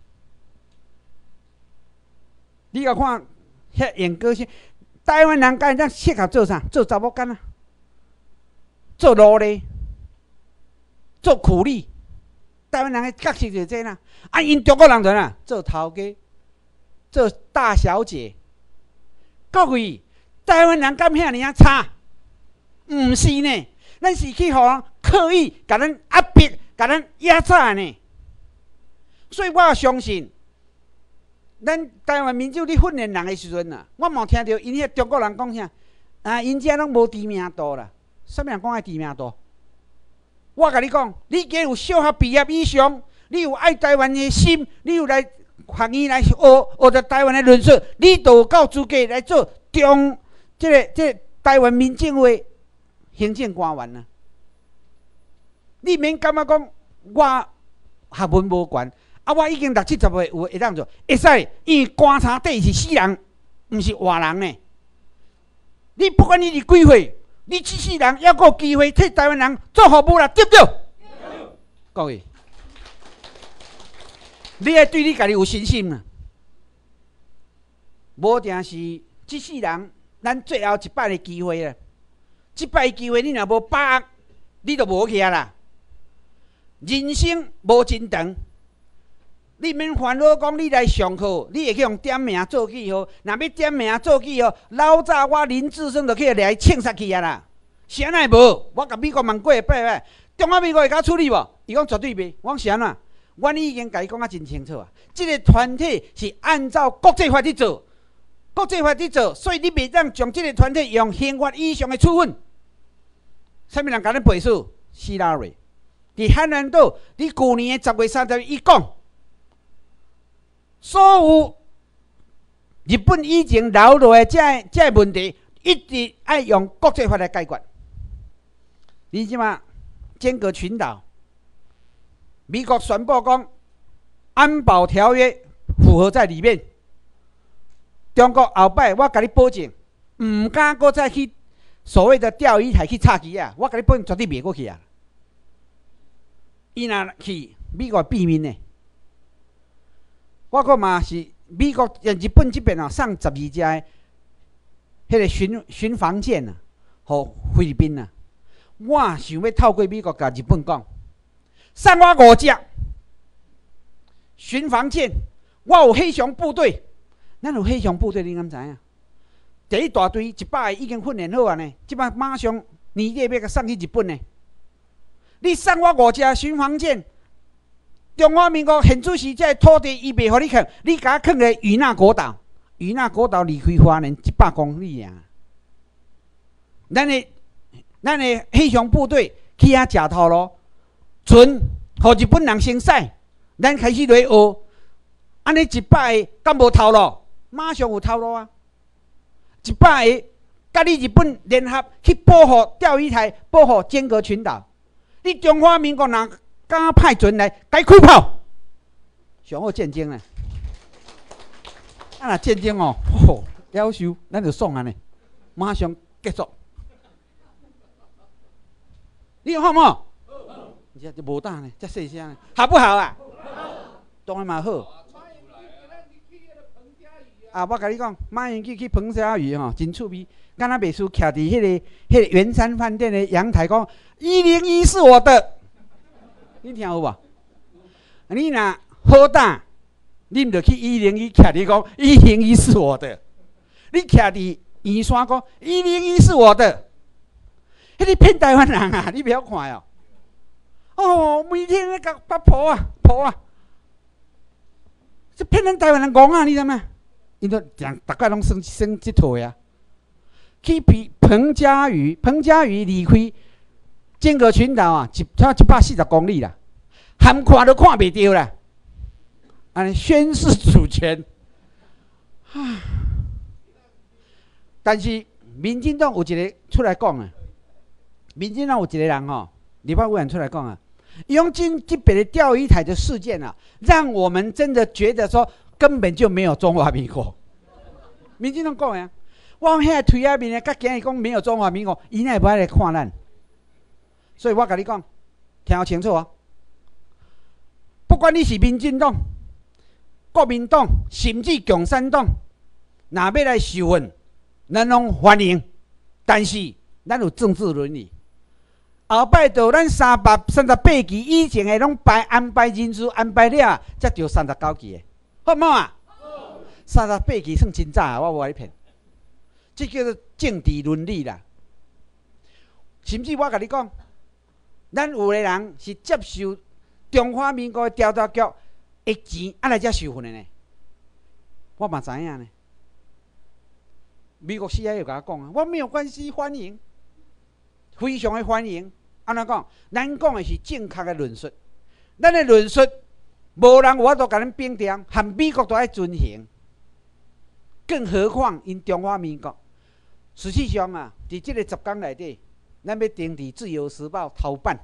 你甲看，遐演歌星，台湾人敢会当适合做啥？做查某干啊，做奴隶，做苦力。台湾人的角色就这啦。啊，因中国人就哪做头家，做大小姐。各位，台湾人敢遐尔啊差？毋是呢，咱是去互人刻意甲咱压迫、甲咱压榨呢。所以我相信。咱台湾民主咧训练人的时阵啊，我冇听到因遐中国人讲啥啊，因遮拢无知名度啦。啥物人讲爱知名度？我甲你讲，你既有小学毕业以上，你有爱台湾的心，你有来学院来学学着台湾的论述，你就有够资格来做中即、这个即、这个、台湾民政会行政官员啊！你免感觉讲我学问无悬。啊！我已经六七十岁，有会当做会使，因为棺材底是死人，毋是活人呢。你不管你是几岁，你这世人还有机会替台湾人做服务啦，对不对？对。各位，你要对你家己有信心啊！无定是这世人，咱最后一摆的机会啦。这摆机会你若无把握，你就无去啊啦。人生无真长。你免烦恼讲，你来上课，你会去用点名做记号。若要点名做记号，老早我林志升就去来枪杀去啊啦。啥奈无？我甲美国问过一摆摆，中华民国会甲处理无？伊讲绝对袂。我讲啥呐？我已经甲伊讲啊真清楚啊。这个团体是按照国际法去做，国际法去做，所以你袂当将这个团体用刑法以上的处分。啥物人甲咱背书？希拉蕊。伫汉南岛，你去年的十月三十日，伊讲。所有日本以前留落的这这问题，一直爱用国际法来解决。你即马尖阁群岛，美国宣布讲安保条约符合在里面。中国后摆我甲你保证，唔敢搁再去所谓的钓鱼台去插旗啊！我甲你保证绝对袂过去啊！伊若去美国避免呢？我讲嘛是美国、日本这边啊，送十二只迄个巡巡防舰啊，互菲律宾啊。我想要透过美国甲日本讲，送我五只巡防舰，我有海上部队，咱有海上部队，你敢知影？第一大队一百个已经训练好啊呢，即摆马上年底要甲送去日本呢。你送我五只巡防舰。中华民国现主席这土地，伊袂互你囥，你甲我囥咧与那国岛。与那国岛离开花莲一百公里啊！咱的咱的海上部队去遐食头路，船互日本人先驶，咱开始来学。安尼一百个敢无头路？马上有头路啊！一百个甲你日本联合去保护钓鱼台，保护尖阁群岛。你中华民国人。刚派船来，该开炮，上好战争咧。啊，若战争哦，吼，夭寿，咱就爽安尼，马上结束。你有好唔好？你这无胆呢，这细声，好不好啊？当然嘛好。啊，我甲你讲，马英九去彭鲨鱼吼，真趣味。敢若袂输徛伫迄个迄个圆山饭店的阳台讲，一零一是我的。你听有无？你若好胆，你毋着去一零一徛伫讲一零一是我的。你徛伫圆山讲一零一是我的，迄个骗台湾人啊！你不要看哦。 哦，每天咧甲甲抱啊抱啊，这骗咱台湾人戆啊，你知影？因都讲大概拢生生即套呀。去比彭佳屿，彭佳屿离开尖阁群岛啊，一差一百四十公里啦，含看都看袂到啦。安尼宣示主权，啊！但是民进党有一个出来讲啊，民进党有一个人吼，立法委员出来讲啊，用今这边的钓鱼台的事件啊，让我们真的觉得说根本就没有中华民国。民进党讲的啊。我遐推下面的，甲今日讲没有中华民国，伊哪会不爱来看咱？所以我甲你讲，听清楚啊！不管你是民进党、国民党，甚至共产党，若要来受训，咱拢欢迎。但是咱有政治伦理。后摆到咱三百三十八期以前的，拢排安排人事安排了，才到三十九期的，好唔好啊？好。三十八期算真早啊，我无甲你骗。这叫做政治伦理啦，甚至我甲你讲，咱有的人是接受中华民国的调查局的钱，啊来才受训的呢。我嘛知影呢。美国 C I A 又甲我讲啊，我没有关系，欢迎，非常的欢迎。安怎讲？咱讲的是正确的论述，咱的论述无人有法度甲咱评定，和美国都爱遵行，更何况因中华民国。实际上啊，伫即个十天内底，咱要登伫《自由时报》头版。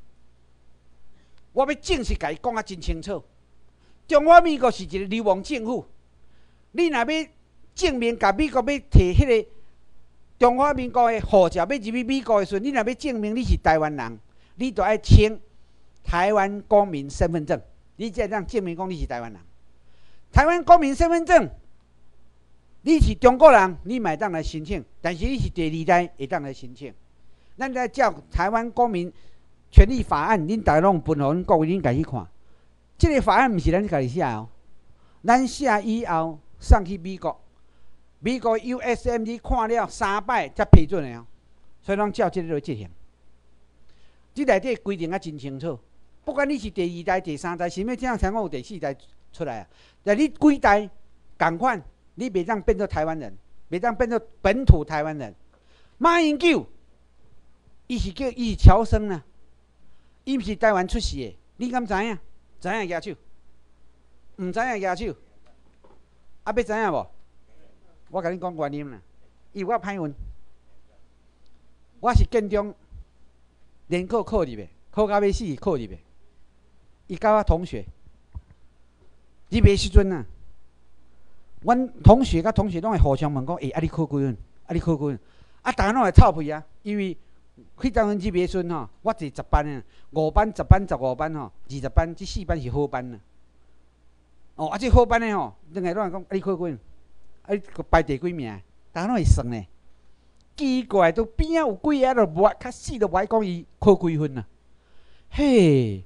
我要正式甲伊讲啊，真清楚。中华民国是一个流亡政府，你若要证明甲美国要摕迄个中华民国的护照要入去美国的时阵，你若要证明你是台湾人，你就要签台湾公民身份证，你才能证明讲你是台湾人。台湾公民身份证。你是中国人，你嘛会当来申请；但是你是第二代，会当来申请。咱来照台湾公民权利法案，恁大家拢分互恁各位恁家去看。这个法案毋是咱家己写哦，咱写以后送去美国，美国 U S M D 看了三摆才批准的哦。所以咱照这个来执行。这内底规定啊真清楚，不管你是第二代、第三代，甚物这样听讲有第四代出来啊，但你几代共款。你袂当变做台湾人，袂当变做本土台湾人。马英九，伊是叫伊是侨生啊，伊毋是台湾出世的，你敢知影？知影举手？毋知影举手？啊，要知影无？我甲你讲原因啦，因为我歹运，我是建中联考考入的，考到要死考入的，伊甲我同学，入的时阵啊。阮同学甲同学拢会互相问讲：“诶、欸，啊你考几分？啊你考几分？”啊，逐个拢会臭屁啊！因为迄当阵入的时阵吼，我伫十班啊，五班、十班、十五班吼，二十班，即四班是好班啊。哦，啊，即好班的吼，两个拢会讲：“啊你考几分？啊你排第几名？”逐个拢会算呢。奇怪，都边仔有几个都无，较死都无爱讲伊考几分啊？嘿。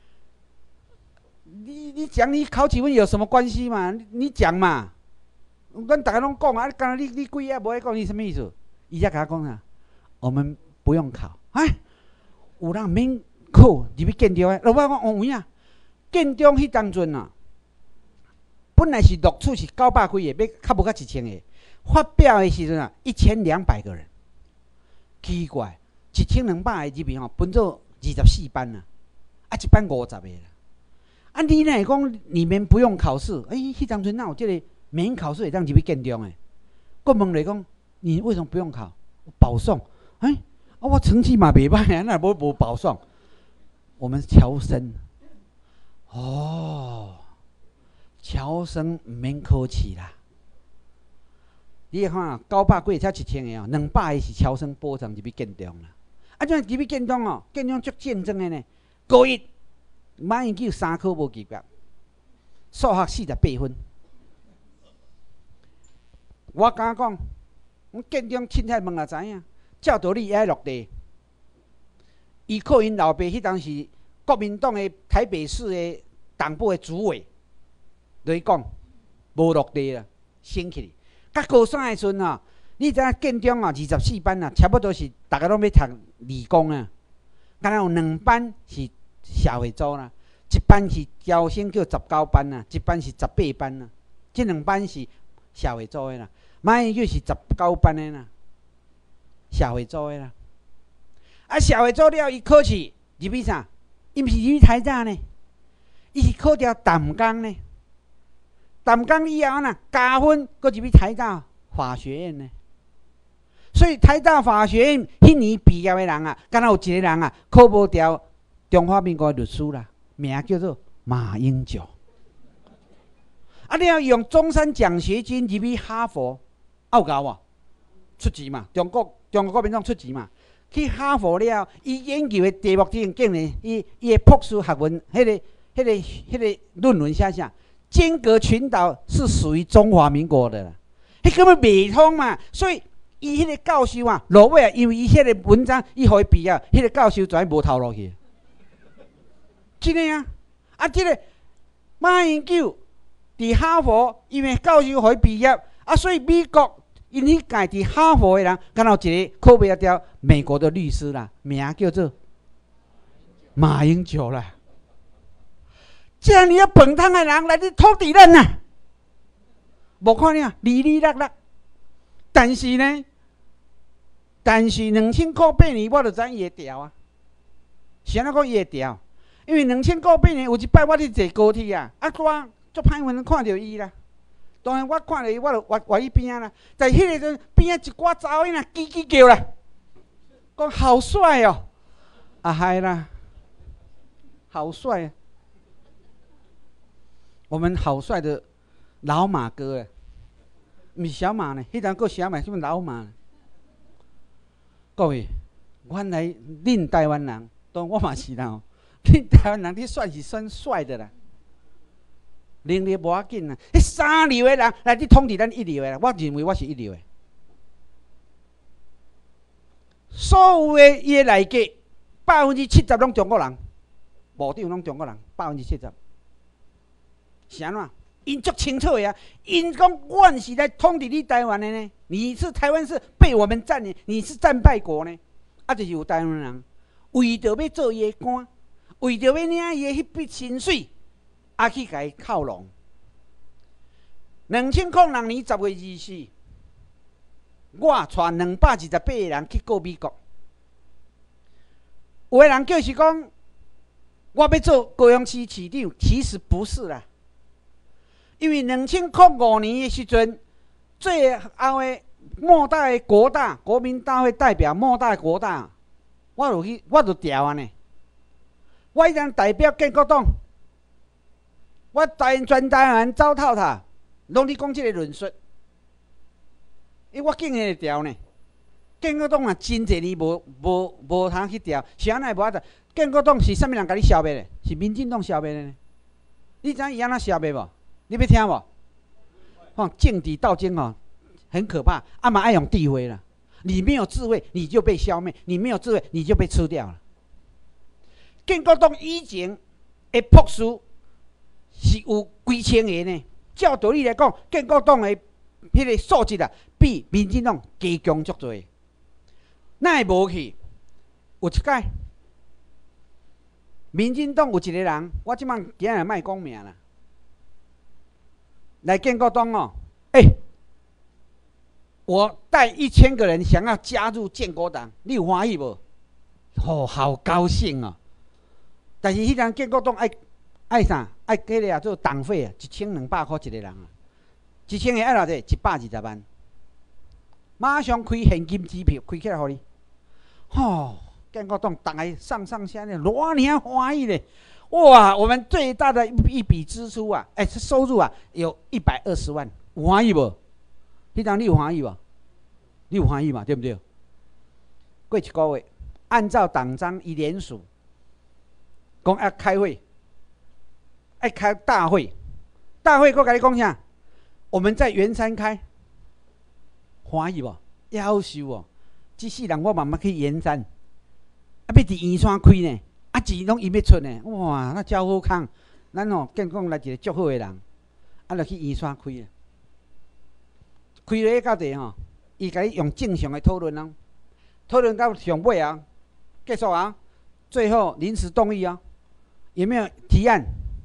你你讲你考几分有什么关系嘛？你你讲嘛？阮大家拢讲啊，刚才你你几下无爱讲，你什么意思？伊才甲我讲啊，我们不用考。哎，有人免考入去建中诶。老板讲有影，建中迄当阵啊，本来是录取是九百几个，要较无到一千个。发表诶时阵啊，一千两百个人。奇怪，一千两百个入面吼，分做二十四班啊，啊一班五十个啦。啊，你若会讲你们不用考试？哎、欸，迄当阵哪有这个免考试会当入去建中诶？我问你讲，你为什么不用考？保送？哎、欸，啊，我成绩嘛袂歹啊，那无无保送？我们侨生，哦，侨生毋免考试啦。你看九百几才一千个哦，两百个是侨生保送入去建中啦。啊，怎入去建中哦？建中足竞争的呢，高一。马英九三科无及格，数学四十八分。我敢讲，阮建中凊彩问也知影，照道理伊爱落地。伊靠因老爸迄当时国民党的台北市的党部的主委，来讲无落地啦，升起。甲高三的时阵啊，你知影建中啊二十四班啊，差不多是大家拢要读理工啊，敢若有两班是社会组啦，一班是招生叫十九班啦，一班是十八班啦，这两班是社会组的啦。马英九是十九班的啦，社会组的啦。啊，社会组了，伊考试入去啥？伊毋是入去台大呢，伊是考条淡江呢。淡江以后呢，加分，搁入去台大法学院呢。所以台大法学院迄年毕业的人啊，敢若有一个人啊，考无掉中华民国的律师啦，名叫做马英九。啊，你要用中山奖学金入去哈佛，有够无？出钱嘛，中国中国国民党出钱嘛。去哈佛了，伊研究的题目竟竟然，伊伊的博士学文，迄、那个、迄、那个、迄、那个论文写啥？尖阁群岛是属于中华民国的啦，迄根本袂通嘛。所以伊迄个教授啊，落尾啊，因为伊迄个文章，伊互伊毕业，迄、那个教授全无头路去。真的啊，啊，这个马英九伫哈佛，因为教授互伊毕业，啊，所以美国。因迄届伫哈佛的人，敢若一个考袂掉美国的律师啦，名叫做马英九啦。这样你要本汤的人来去土地人呐，无看呢，哩哩啦啦。但是呢，但是两千块八年，我就知伊会调啊。是安怎讲伊会调？因为两千块八年有一摆我去坐高铁啊，啊我足歹运看到伊啦。当然，我看到伊，我就活活伊边啊啦。但迄个阵边啊一寡查某囝啊，叽叽叫啦，讲好帅哦，啊嗨啦，好帅、啊！我们好帅的老马哥啊，毋是小马呢，迄阵个小马是老马。各位，原来恁台湾人，当我嘛是啦，恁台湾人，你算是算帅的啦。能力无要紧啊！迄三流的人来去统治咱一流的啦，我认为我是一流的。所有的伊的内阁，百分之七十拢中国人，部长拢中国人，百分之七十。是安怎？因足清楚的啊！因讲阮是来统治你台湾的呢，你是台湾是被我们占领，你是战败国呢。啊，就是有台湾人为着要做伊的官，为着要领伊的迄笔薪水。啊，去甲伊靠拢。两千零六年十月二四，我带两百二十八个人去过美国。有个人就是讲，我要做高雄市市长，其实不是啦。因为两千零五年的时阵，最后的末代的国大国民大会代表末代国大，我就去，我就调啊呢。我迄阵代表建国党。我台全台湾走透透，拢咧讲即个论述，伊我竟然会调呢？建国党啊，真侪年无无无通去调，是安尼无法度。建国党是啥物人甲你消灭的？是民进党消灭的呢？你知影伊安怎消灭无？你要听无？吼，政治斗争吼很可怕，啊嘛爱用智慧啦。你没有智慧，你就被消灭；你没有智慧，你就被吃掉了。建国党以前的博士。是有几千个呢？照道理来讲，建国党的迄个素质啊，比民进党加强足多。哪会无去？有一届，民进党有一个人，我即摆今日莫讲名啦，来建国党哦，哎、欸，我带一千个人想要加入建国党，你有欢喜无？哦，好高兴哦！但是迄阵建国党爱。爱啥？爱迄个啊，做党费啊，一千两百块一个人啊，一千个爱偌济？一百二十万，马上开现金支票，开起来互你。吼，建国党大家上上下下偌尔欢喜咧！哇，我们最大的一笔支出啊，哎、欸，收入啊，有一百二十万，有欢喜无？迄阵你有欢喜无？你有欢喜嘛？对不对？过一个月，按照党章一联署，讲要开会。爱开大会，大会我跟你讲啥？我们在圆山开，欢喜无？夭寿哦！这世人我慢慢去圆山，啊，要伫圆山开呢，啊，钱拢伊要出呢，哇，那真好康！咱哦，建讲来一个足好的人，啊，就去圆山开啊。开咧到底吼，伊甲你用正常的讨论啊，讨论到上尾啊，结束啊，最后临时动议啊。 有没有提案？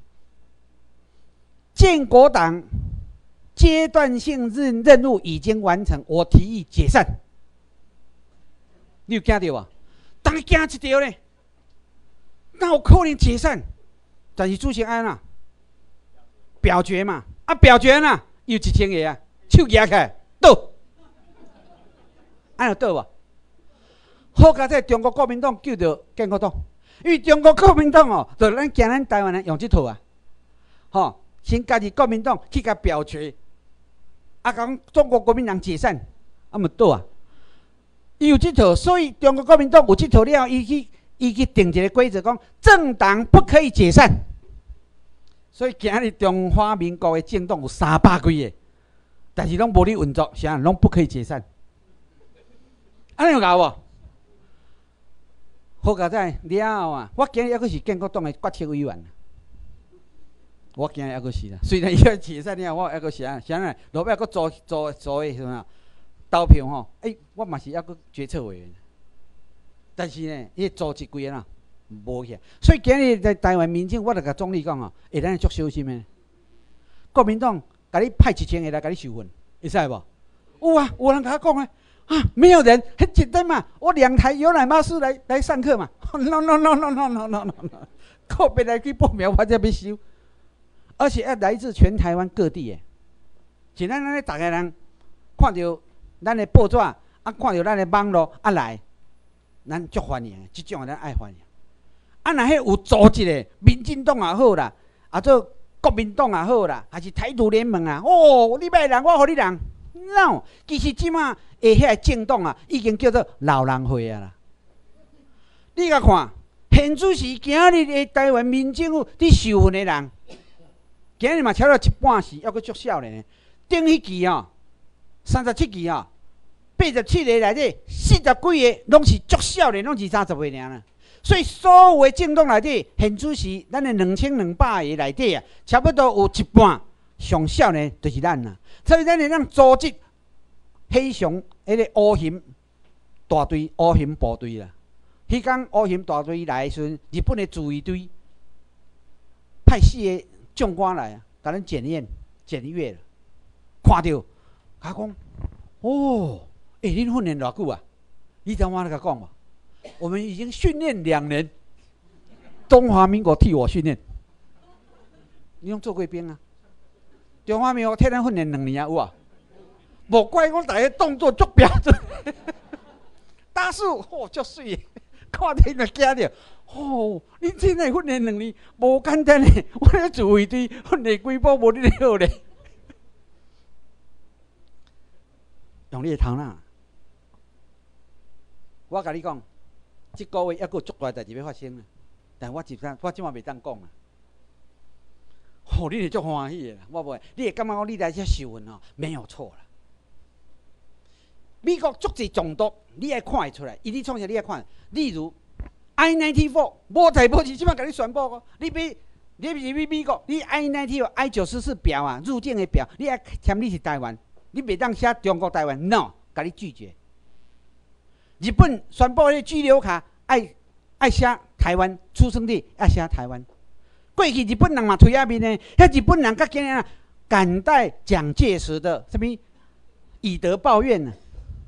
建国党阶段性任任务已经完成，我提议解散。你有惊到无？当然惊一条呢，哪有可能解散？但是主席安啊，表决嘛，啊表决呐，有一千个啊，手举起来倒，安有倒无？好佳在中国国民党救到建国党，因为中国国民党哦，就咱惊咱台湾人用这套啊，吼、哦，先家己国民党去甲表决，啊讲中国国民党解散，啊么倒啊。伊有这套，所以中国国民党有这套了，伊去伊去定一个规则，讲政党不可以解散。所以今日中华民国的政党有三百几个，但是拢无咧运作，啥拢不可以解散。安尼有搞无？好佳在了后啊，我今日还阁是建国党的决策委员。我今日还阁是啦，虽然伊要解散了，我还阁是啊，啥呢？落尾还阁做做做诶什么？投票吼，诶、欸，我嘛是抑个决策委员，但是呢，伊组织规个啦，无去。所以今日在台湾民政，我著甲总理讲哦，会当足小心诶。国民党甲你派一千个来甲你受训，会使无？有啊，有人甲我讲诶，啊，没有人，很简单嘛，我两台游览巴士来来上课嘛。no no no no no no no no， 个别来去报名，我才要收，而且要来自全台湾各地诶。像咱咱逐个人看到。咱的报纸啊，看到咱的网络啊来，咱足欢迎，即种咱爱欢迎。啊，若迄有组织的，民进党也好啦，啊做国民党也好啦，还是台独联盟啊，哦，你买人，我互你人 ，no， 其实即马下遐个政党啊，已经叫做老人会啊啦。你甲看，现主席今日的台湾民政府伫受训的人，今日嘛超了一半是还阁足少年的，顶迄期哦。三十七期啊，八十七个内底，四十几个拢是足少年，拢二三十岁尔啦。所以所有的政党内底，现主席咱的两千两百个内底啊，差不多有一半上少年就是咱啦。所以咱会当组织非常迄个乌熊大队、乌熊部队啦。迄天乌熊大队来的时阵，日本的自卫队派四个将官来啊，甲咱检验检阅了，看到。他讲：“哦，哎、欸，恁训练偌久啊？你知我甲讲嘛？我们已经训练两年，中华民国替我训练。你用做过兵啊？中华民国替咱训练两年啊，有啊？无怪我大家动作足标准，大树哦足水，看着就惊着。哦，你真系训练两年，无简单嘞！我咧自卫队训练几波，无你咧好咧。”用你的头脑，我甲你讲，即个月还阁足大代志要发生呢。但我即阵我即马袂当讲啦。吼、哦，你是足欢喜的，我袂，你会感觉讲你来遮受训吼，没有错啦。美国足侪中毒，你爱看会出来，伊你创啥你爱看，例如 I 九十四， 无代无志，即马甲你宣布哦，你比你是去美国，你 I 九十四 I 九十四表啊，入境的表，你爱签你是台湾。你袂当写中国台湾 ，no， 甲你拒绝。日本宣布迄居留卡爱爱写台湾出生地，爱写台湾。过去日本人嘛推下面呢，遐日本人甲今日啊，感戴蒋介石的什么以德报怨呢？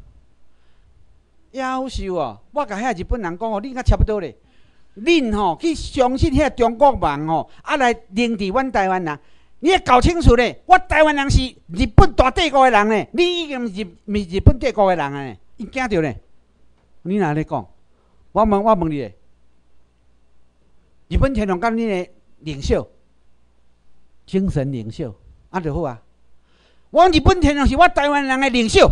夭寿哦！我甲遐日本人讲哦，恁甲差不多咧，恁吼、哦、去相信遐中国人吼、哦，啊来凝治阮台湾人。你要搞清楚咧，我台湾人是日本大帝国的人咧，你已经是日日本帝国的人咧，伊惊着咧。你哪咧讲？我问我问你咧，日本天皇甲你的领袖，精神领袖，啊就好啊。我日本天皇是我台湾人的领袖，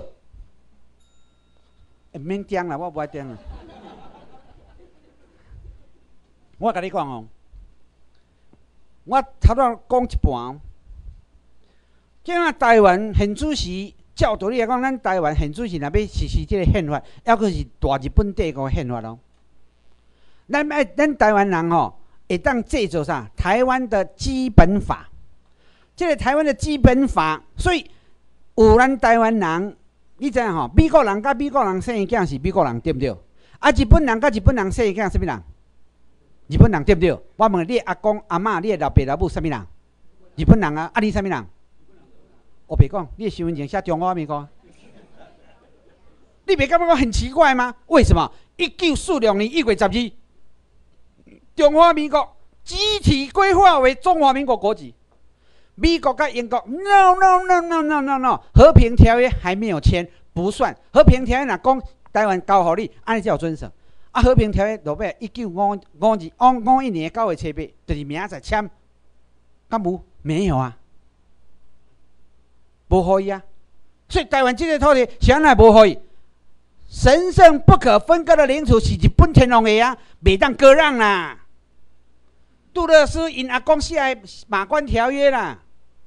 唔免惊啦，我不爱惊啦。我甲你讲哦。我差不多讲一半。即啊，台湾现主席照道理来讲，咱台湾现主席若要实施这个宪法，还阁是大日本帝国宪法咯。咱爱咱台湾人吼，会当制作啥？台湾的基本法。这个台湾的基本法，所以有咱台湾人，你知影吼？美国人甲美国人生囝是美国人，对不对？啊，日本人甲日本人生囝什么人？ 日本人对不对？我问你阿公阿嬷，你的老爸老母什么人？日本人啊，啊你什么人？我别讲，你的身份证写中华民国，你别感觉我很奇怪吗？为什么？一九四六年一月十二，中华民国集体规划为中华民国国籍。美国跟英国 ，no no no no no no no， 和平条约还没有签，不算。和平条约若讲台湾交予你，安尼才有遵守。啊，和平条约落尾一九五五二五五一年九月七八，就是明仔载签，敢无？没有啊，无可以啊。所以台湾这个土地是安怎无可以？神圣不可分割的领土是日本天皇的啊，袂当割让啦。杜勒斯因阿公写的马关条约啦，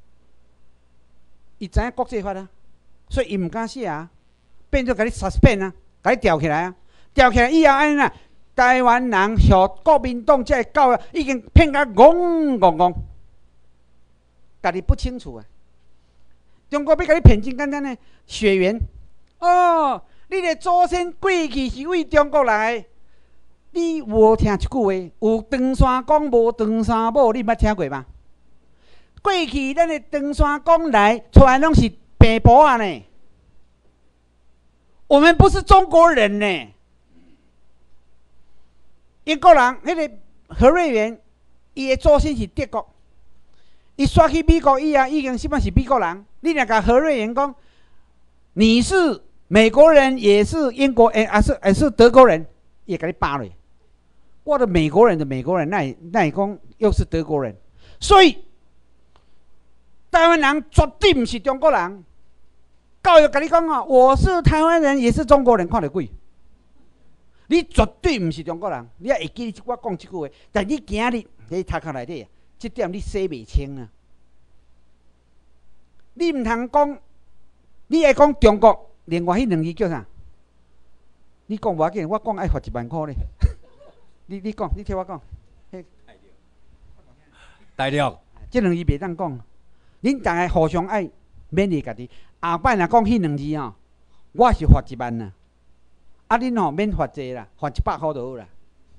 伊知影国际法啊，所以伊唔敢写啊，变做甲你 suspend 啊，甲你吊起来啊。吊起来以后安尼啊，台湾人向国民党这教育已经骗甲戆戆戆，家己不清楚啊。中国要甲你骗真简单呢，血缘哦，你的祖先过去是为中国来的，你无听一句话，有长山公无长山母，你捌听过吗？过去咱的长山公来，出来拢是病婆啊呢，我们不是中国人呢。英国人，迄个何瑞元，伊的祖先是德国，伊刷去美国以后，已经基本是美国人。你若甲何瑞元讲，你是美国人，也是英国，诶，还是还是德国人，伊会甲你扒落。我的美国人的美国人，那那会讲又是德国人，所以台湾人绝对不是中国人。教育甲你讲哦，我是台湾人，也是中国人，看得鬼。你绝对不是中国人，你也会记我讲这句话。但你今日你头壳内底，这点你洗袂清啊！你唔通讲，你爱讲中国，另外迄两字叫啥？你讲无要紧，我讲爱罚一万块咧。你你讲，你听我讲。 大陆， 这两字袂当讲。恁大家互相爱勉励家己。后摆若讲迄两字哦，我是罚一万呐。啊，恁吼免罚济啦，罚一百块就好啦。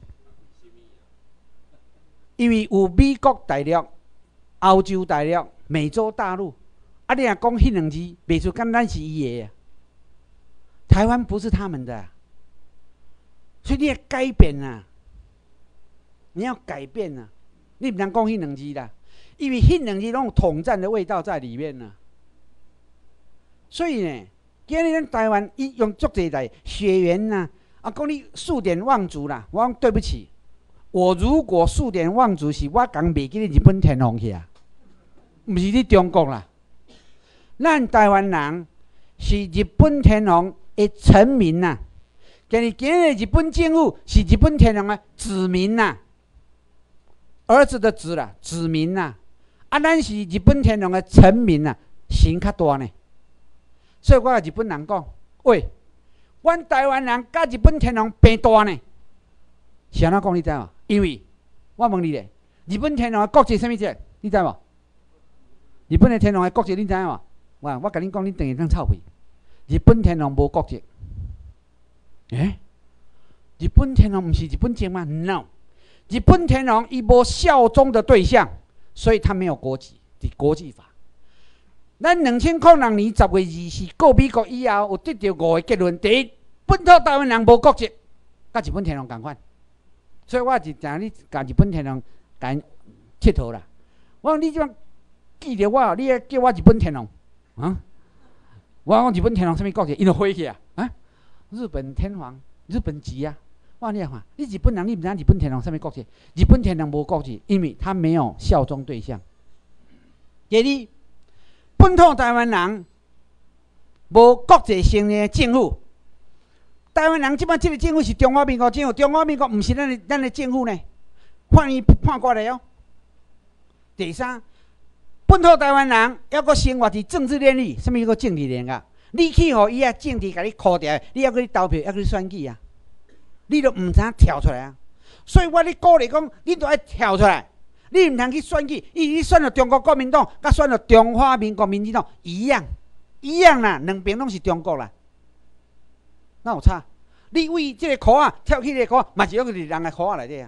因为有美国大陆、欧洲大陆、美洲大陆，啊，你若讲迄两字，袂出敢咱是伊的啊。台湾不是他们的、啊，所以你要改变啊！你要改变啊！你不能讲迄两字啦，因为迄两字拢有统战的味道在里面啊。所以呢。今日咱台湾伊用足济来血缘呐、啊，啊讲你数典忘祖啦，我讲对不起，我如果数典忘祖是我讲袂记你日本天皇去啊，毋是你中国啦，咱台湾人是日本天皇的臣民呐、啊，今日今日日本政府是日本天皇的子民呐、啊，儿子的子啦，子民呐、啊，啊咱是日本天皇的臣民呐、啊，神较大呢。所以我甲日本人讲，喂，阮台湾人甲日本天皇平大呢。是安怎讲你知无？因为我问你咧，日本天皇的国籍什么字？你知无？日本的天皇的国籍你知影无？我我甲恁讲，恁等于当臭屁。日本天皇无国籍。诶，日本天皇毋是日本籍吗 ？No， 日本天皇伊无效忠的对象，所以他没有国籍，是国际法。咱两千零六年十月二四告美国以后，有得到五个结论：第一，本土台湾人无国籍，甲日本天皇同款。所以我是定你甲日本天皇甲因佚佗啦。我讲你即摆记着我，你还叫我日本天皇啊？我讲日本天皇什么国籍？因就回去啊！啊，日本天皇，日本籍啊！我讲你看，你日本人你毋知影日本天皇什么国籍？日本天皇无国籍，因为他没有效忠对象。第二。本土台湾人无国际性的政府，台湾人即摆即个政府是中华民国政府，中华民国毋是咱的咱的政府呢，判伊判过来哦。第三，本土台湾人还阁生活伫政治链里，什么叫做政治链啊？你去互伊啊政治甲你箍掉，你还阁去投票，还阁去选举啊？你都毋知影跳出来啊！所以我咧鼓励讲，你都爱跳出来。你唔通去选举，伊你选了中国国民党，甲选了中华民国民进党一样，一样啦，两边拢是中国啦，哪有差？你为这个箍啊跳起这个箍，嘛是用是人的箍仔内底啊。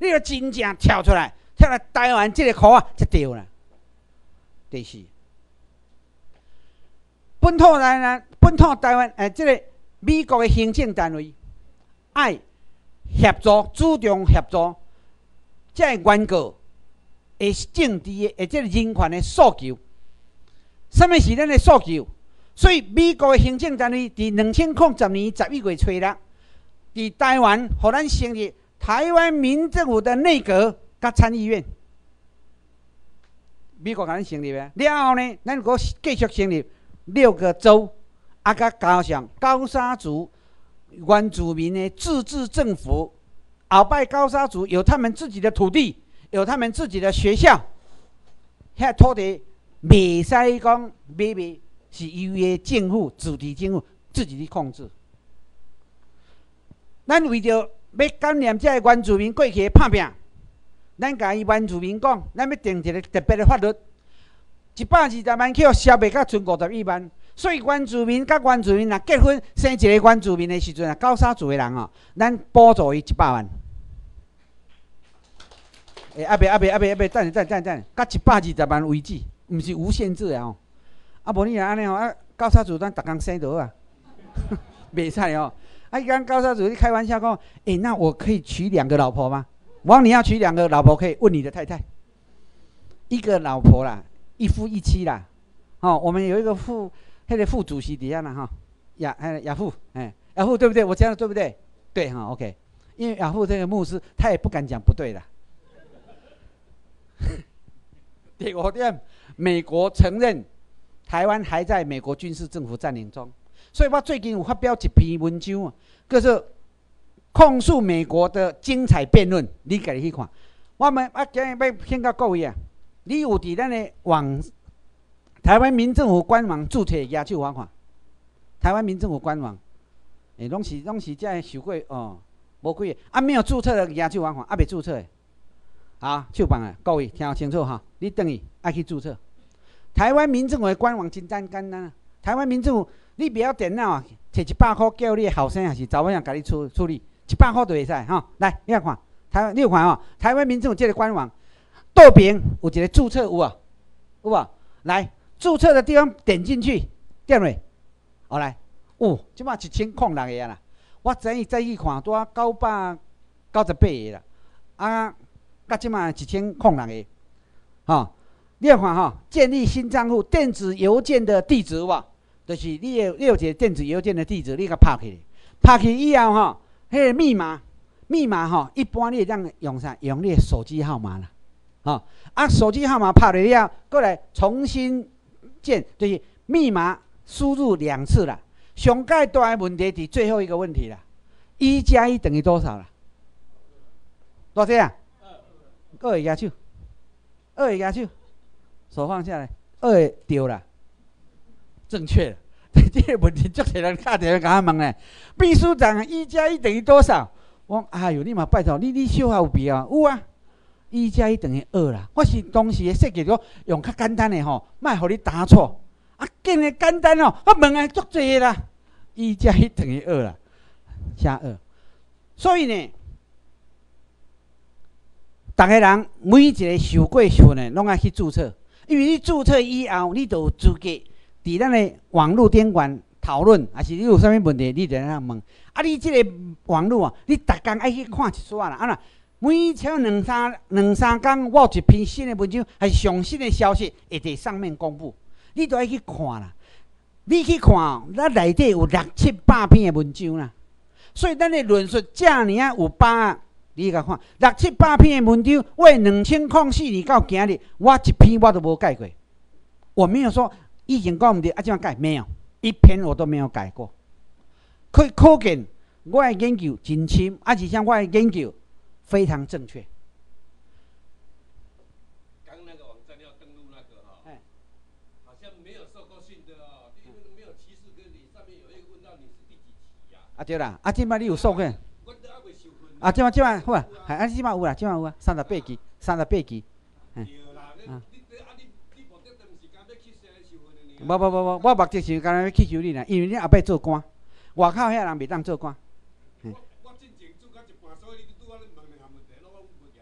你要真正跳出来，跳来台湾这个口啊，才对啦。第四，本土台湾、本土台湾诶，这个美国的行政单位爱协助，主动协助，这个原告的政治的，或者人权的诉求。什么是咱的诉求？所以美国的行政单位伫两千零十年十一月初六，伫台湾，互咱成立台湾民政府的内阁甲参议院。美国甲咱成立啊，了后呢，咱阁继续成立六个州，啊，甲加上高沙族原住民的自治政府。后摆高沙族有他们自己的土地，有他们自己的学校，遐土地袂使讲买卖。是由于政府、自治政府自己去控制。咱为着要感念这个原住民过去的拍拼，咱甲伊原住民讲，咱要定一个特别的法律，一百二十万去消灭到剩五十一万。所以原住民甲原住民若结婚生一个原住民的时阵啊，高沙族的人哦，咱补助伊一百万。诶、欸，阿伯阿伯阿伯阿伯，等等等等，到一百二十万为止，毋是无限制的哦。啊，无你若安尼吼，啊，高沙族咱逐工生倒啊，袂使哦。啊，伊讲高沙族，你开玩笑讲，诶、欸，那我可以娶两个老婆吗？我讲你要娶两个老婆，可以问你的太太，一个老婆啦，一夫一妻啦。哦，我们有一个副，那个副主席底下啦哈，雅哎雅富，哎雅富对不对？我讲的对不对？对哈 ，OK。因为雅富这个牧师，他也不敢讲不对的。第五点，美国承认。台湾还在美国军事政府占领中，所以我最近有发表一篇文章啊，就是控诉美国的精彩辩论，你家己去看。我们啊，今日要先告各位啊，你有伫咱的网台湾民政府官网注册举手我看，台湾民政府官网，诶、欸，拢是拢是这受过哦，无几个啊，没有注册的举手我看，啊，未注册的，好，手放啊，各位听清楚哈，你等于爱去注册。台湾民政府的官网真简单啊！台湾民政府，你不要电脑啊，摕一百块叫你的后生还是查某人甲你处处理，一百块就会使哈。来，你来看台湾，你有看哦？台湾民政府这个官网，右边有一个注册有啊，有无？来，注册的地方点进去，点落，好来，哦，即马一千零六个啦。我昨日再去看，拄啊九百九十八个啦，啊，到即马一千零六个，吼。你要看哈，建立新账户电子邮件的地址哇，就是你有你有一个电子邮件的地址，你甲拍起，拍起以后哈，迄个密码密码哈，一般你会当用啥？用你的手机号码啦，吼啊，手机号码拍了以后，过来重新建，就是密码输入两次啦。上介大的问题伫最后一个问题啦，一加一等于多少啦？多少啊？二个举手，二个举手。手放下来，二对了，正确了。这个问题足侪人打电话甲我问咧，秘书长一加一等于多少？我说哎呦，你嘛拜托，你你小可有必要？有啊，一加一等于二啦。我是当时的设计咗用较简单的吼，莫互你答错。啊，竟然简单哦，我问的足侪啦，一加一等于二啦，加二。所以呢。逐个人每一个受过训的，拢爱去注册。因为你注册以后，你就有资格伫咱的网络顶管讨论，还是你有啥物问题，你就来问。啊，你这个网络啊，你逐工爱去看一撮啦。啊啦，每超两三两三工，我有一篇新的文章，还是上新的消息会伫上面公布，你都爱去看啦。你去看，咱内底有六七百篇的文章啦。所以咱的论述遮尔啊有把。你甲看六七百篇的文章，为两千零四年到今日，我一篇我都无改过。我没有说以前讲唔对，啊，这样改没有，一篇我都没有改过。可可见我的研究真深，而且像我的研究非常正确。 刚那个网站要登录那个哈、哦，好像没有受过训的哦，因为没有提示跟你上面有一个问到你是第几期呀、啊？ 啊对啦，啊，即摆你有受过？啊，即摆即摆好啊，系啊，即摆有啦，即摆有啊，三十八期，三十八期。 对啦，你你啊你你目的都毋是讲要去谁收分的呢？ 无无无无，我目的是干那要去求你啦，因为你后摆做官，外口遐人袂当做官。 我我进前做到一半，所以你拄仔你问两项问题，拢我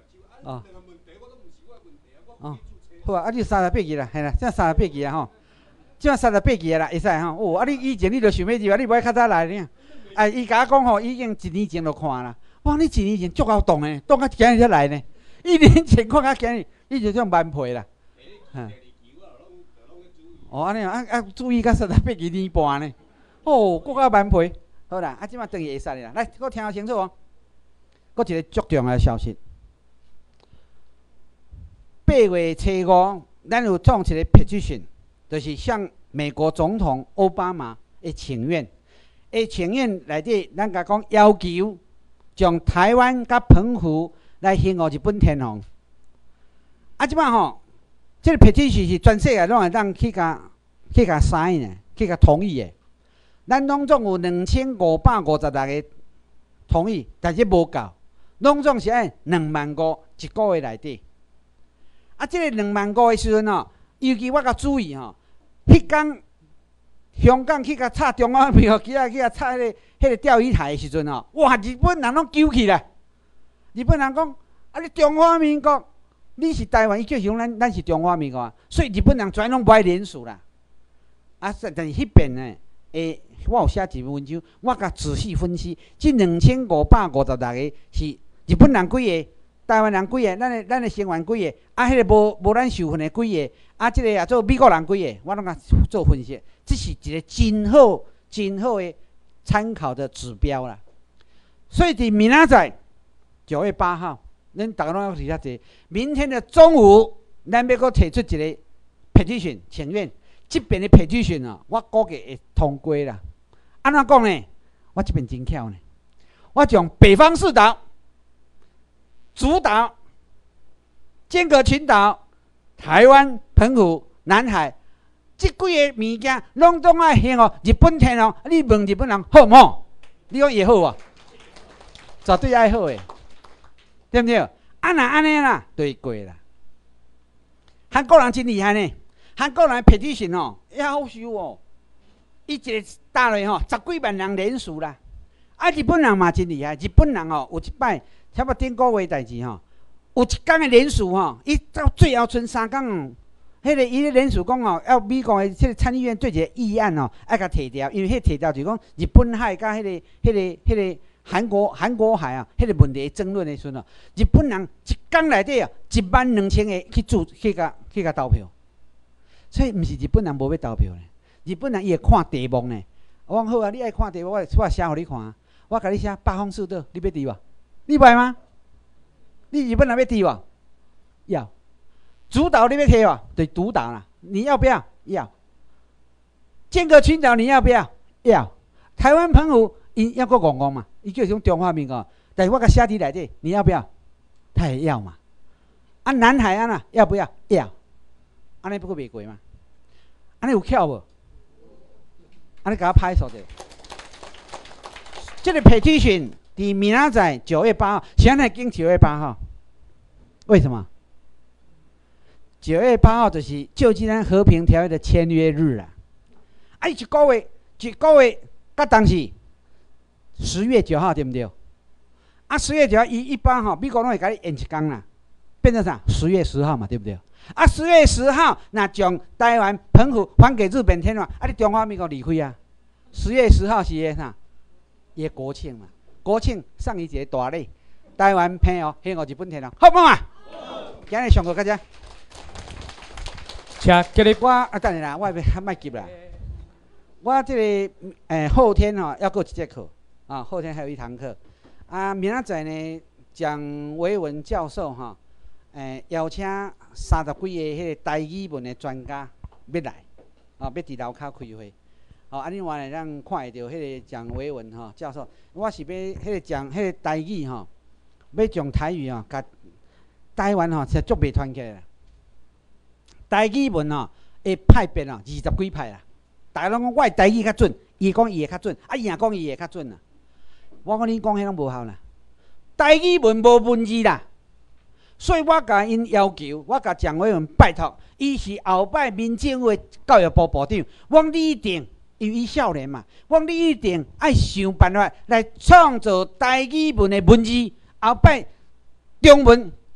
哦。 两个问题我都毋是我的问题啊，我哦去注册。 好啊，啊你三十八期啦，系啦，这三十八期啊吼，这三十八期啦，会使吼。哦，啊你以前你就想要入啊，你无爱较早来呢？啊，伊甲我讲吼，已经一年前就看啦。哇，你一年前足够动诶，动到今日才来呢。一年前看到今日，你就种蛮皮啦。嗯。哦，安尼啊，啊注意到三十八期年半呢。哦，搁较蛮皮。好啦，啊，即马等于会使啦。来，搁听清楚哦。搁一个足重要的消息。八月初五，咱有创一个 petition， 就是向美国总统奥巴马的请愿。诶，请愿内底，咱甲讲要求，将台湾甲澎湖来兴予日本天皇。啊，即摆吼，即、这个 petition 是全世界拢会当去甲去甲 sign 的，去甲同意的。咱拢总有两千五百五十六个同意，但是无够，拢总是按两万五一个月内底。啊，即、这个两万五的时阵吼，尤其我较注意吼，迄天香港去甲插中华民国旗啊，去甲插迄个迄个钓鱼台的时阵吼，哇！日本人拢揪起来。日本人讲：啊，你中华民国，你是台湾，伊叫是讲咱咱是中华民国啊，所以日本人全拢不爱联署啦。啊，但是迄边呢，诶，我有写一篇文章，我甲仔细分析，即两千五百五十六个是日本人几个？台湾人几个？咱的咱的成员几个？啊，迄、那个无无咱受训的几个？啊，即、这个也做美国人几个？我拢甲做分析，这是一个真好、真好的参考的指标啦。所以伫明仔载九月八号，恁大家拢要提下这。明天的中午，咱要阁提出一个 petition 请愿，这边的 petition 啊，我估计会通过啦。安怎讲呢？我这边真巧呢，我将北方四岛。主岛、尖阁群岛、台湾、澎湖、南海，这几个物件，拢总爱兴哦。日本天皇，你问日本人好唔好？你讲也好啊，绝对爱好诶，对不对？啊那安尼啦，就会过啦。韩国人真厉害呢，韩国人 petition 哦，夭寿哦，伊一个大类吼，十几万人联署啦。啊，日本人嘛真厉害，日本人哦，有一摆。差不多顶个月代志吼，有一天的联署吼，伊到最后剩三天，迄个伊咧联署讲吼，要美国的即个参议院对一个议案吼，爱甲摕掉，因为迄摕掉就是讲日本海甲迄个、迄个、迄个韩国韩国海啊，迄个问题争论的时阵哦，日本人一天内底啊，一万两千个去注去甲去甲投票，所以毋是日本人无要投票呢，日本人伊会看题目呢。我讲好啊，你爱看题目，我我写互你看，我甲你写八方四道，你要伫无？你不爱吗？你日本人要提无？要。主岛你要提无？对，独岛啦。你要不要？要。尖阁群岛你要不要？要。台湾澎湖伊要个讲讲嘛，伊叫种中华民国，但是我甲写伫内底，你要不要？他也要嘛。啊，南海岸啊，要不要？要。安尼不过袂过嘛？安尼有巧无？安尼甲我拍手者。这个 petition。伫明仔载九月八号，现在已经九月八号，为什么？九月八号就是旧金山和平条约的签约日啊！啊，一个月，一个月，甲当时十月九号对不对？啊，十月九号伊一般吼，美国拢会甲你延一天啦，变成啥？十月十号嘛，对不对？啊，十月十号，那将台湾澎湖还给日本天皇，啊，你中华民国离开啊？十月十号是个啥？伊个国庆嘛。国庆送伊一个大礼，台湾澎湖兴予日本天皇，好唔好啊？今日上课到这。 请今日我啊，等下啦，我别卖急啦。我这个诶、呃、后天吼、哦、要过一节课啊，后天还有一堂课啊。明仔载呢，蒋维文教授哈，诶、呃、邀请三十几个迄个台语文的专家要来，啊，要伫楼骹开会。哦，安尼话呢，咱看会到迄个蒋维文吼、哦、教授，我是要迄个讲迄个台语吼、哦，要将台语吼，甲台湾吼是足袂团结啦。台语文吼会派别哦，二十几派啦。大家拢讲我的台语较准，伊讲伊会较准，啊伊也讲伊会较准啦。我讲你讲迄拢无效啦，台语文无文字啦。所以我甲因要求，我甲蒋维文拜托，伊是后摆民政府教育部部长，我你一定。因为伊少年嘛，我你一定爱想办法来创造台语文的文字，后摆中文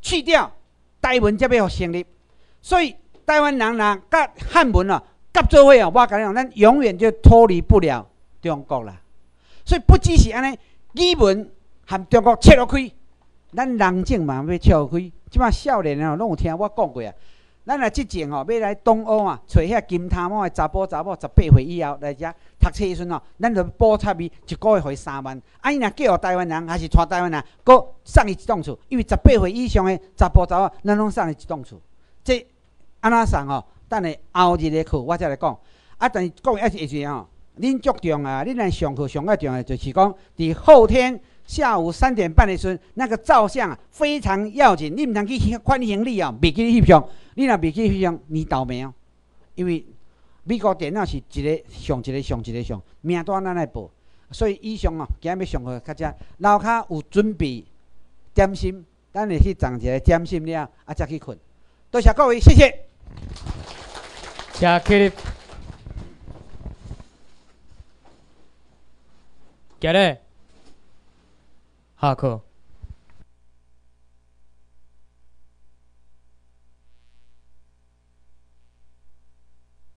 去掉，台文才要成立。所以台湾人若甲汉文啊夹做伙哦，我甲你讲，咱永远就脱离不了中国啦。所以不只是安尼，语文和中国切落开，咱人种嘛要切落开。即摆少年哦，拢有听我讲过啊。咱若即前吼要来东欧啊，找遐金头毛的查甫查某，十八岁以后来遮读册时阵哦，咱就补贴伊一个月互伊三万。啊，伊若叫台湾人，还是带台湾人，佮送伊一栋厝，因为十八岁以上的查甫查某，咱拢送伊一栋厝。这安怎送吼？等下后日的课我再来讲。啊，但是讲一一句吼，恁注重啊，恁来上课上较重要就是讲，伫后天下午三点半的时阵，那个照相啊非常要紧，你毋通去款行李哦，袂记翕相。你若袂记翕相，你倒霉哦。因为美国电脑是一个上一个上一个上，名单咱来报。所以以上哦，今日要上课，较遮楼骹有准备点心，咱会去装一个点心了，啊，才去困。多谢各位，谢谢。 谢起立。今日下课。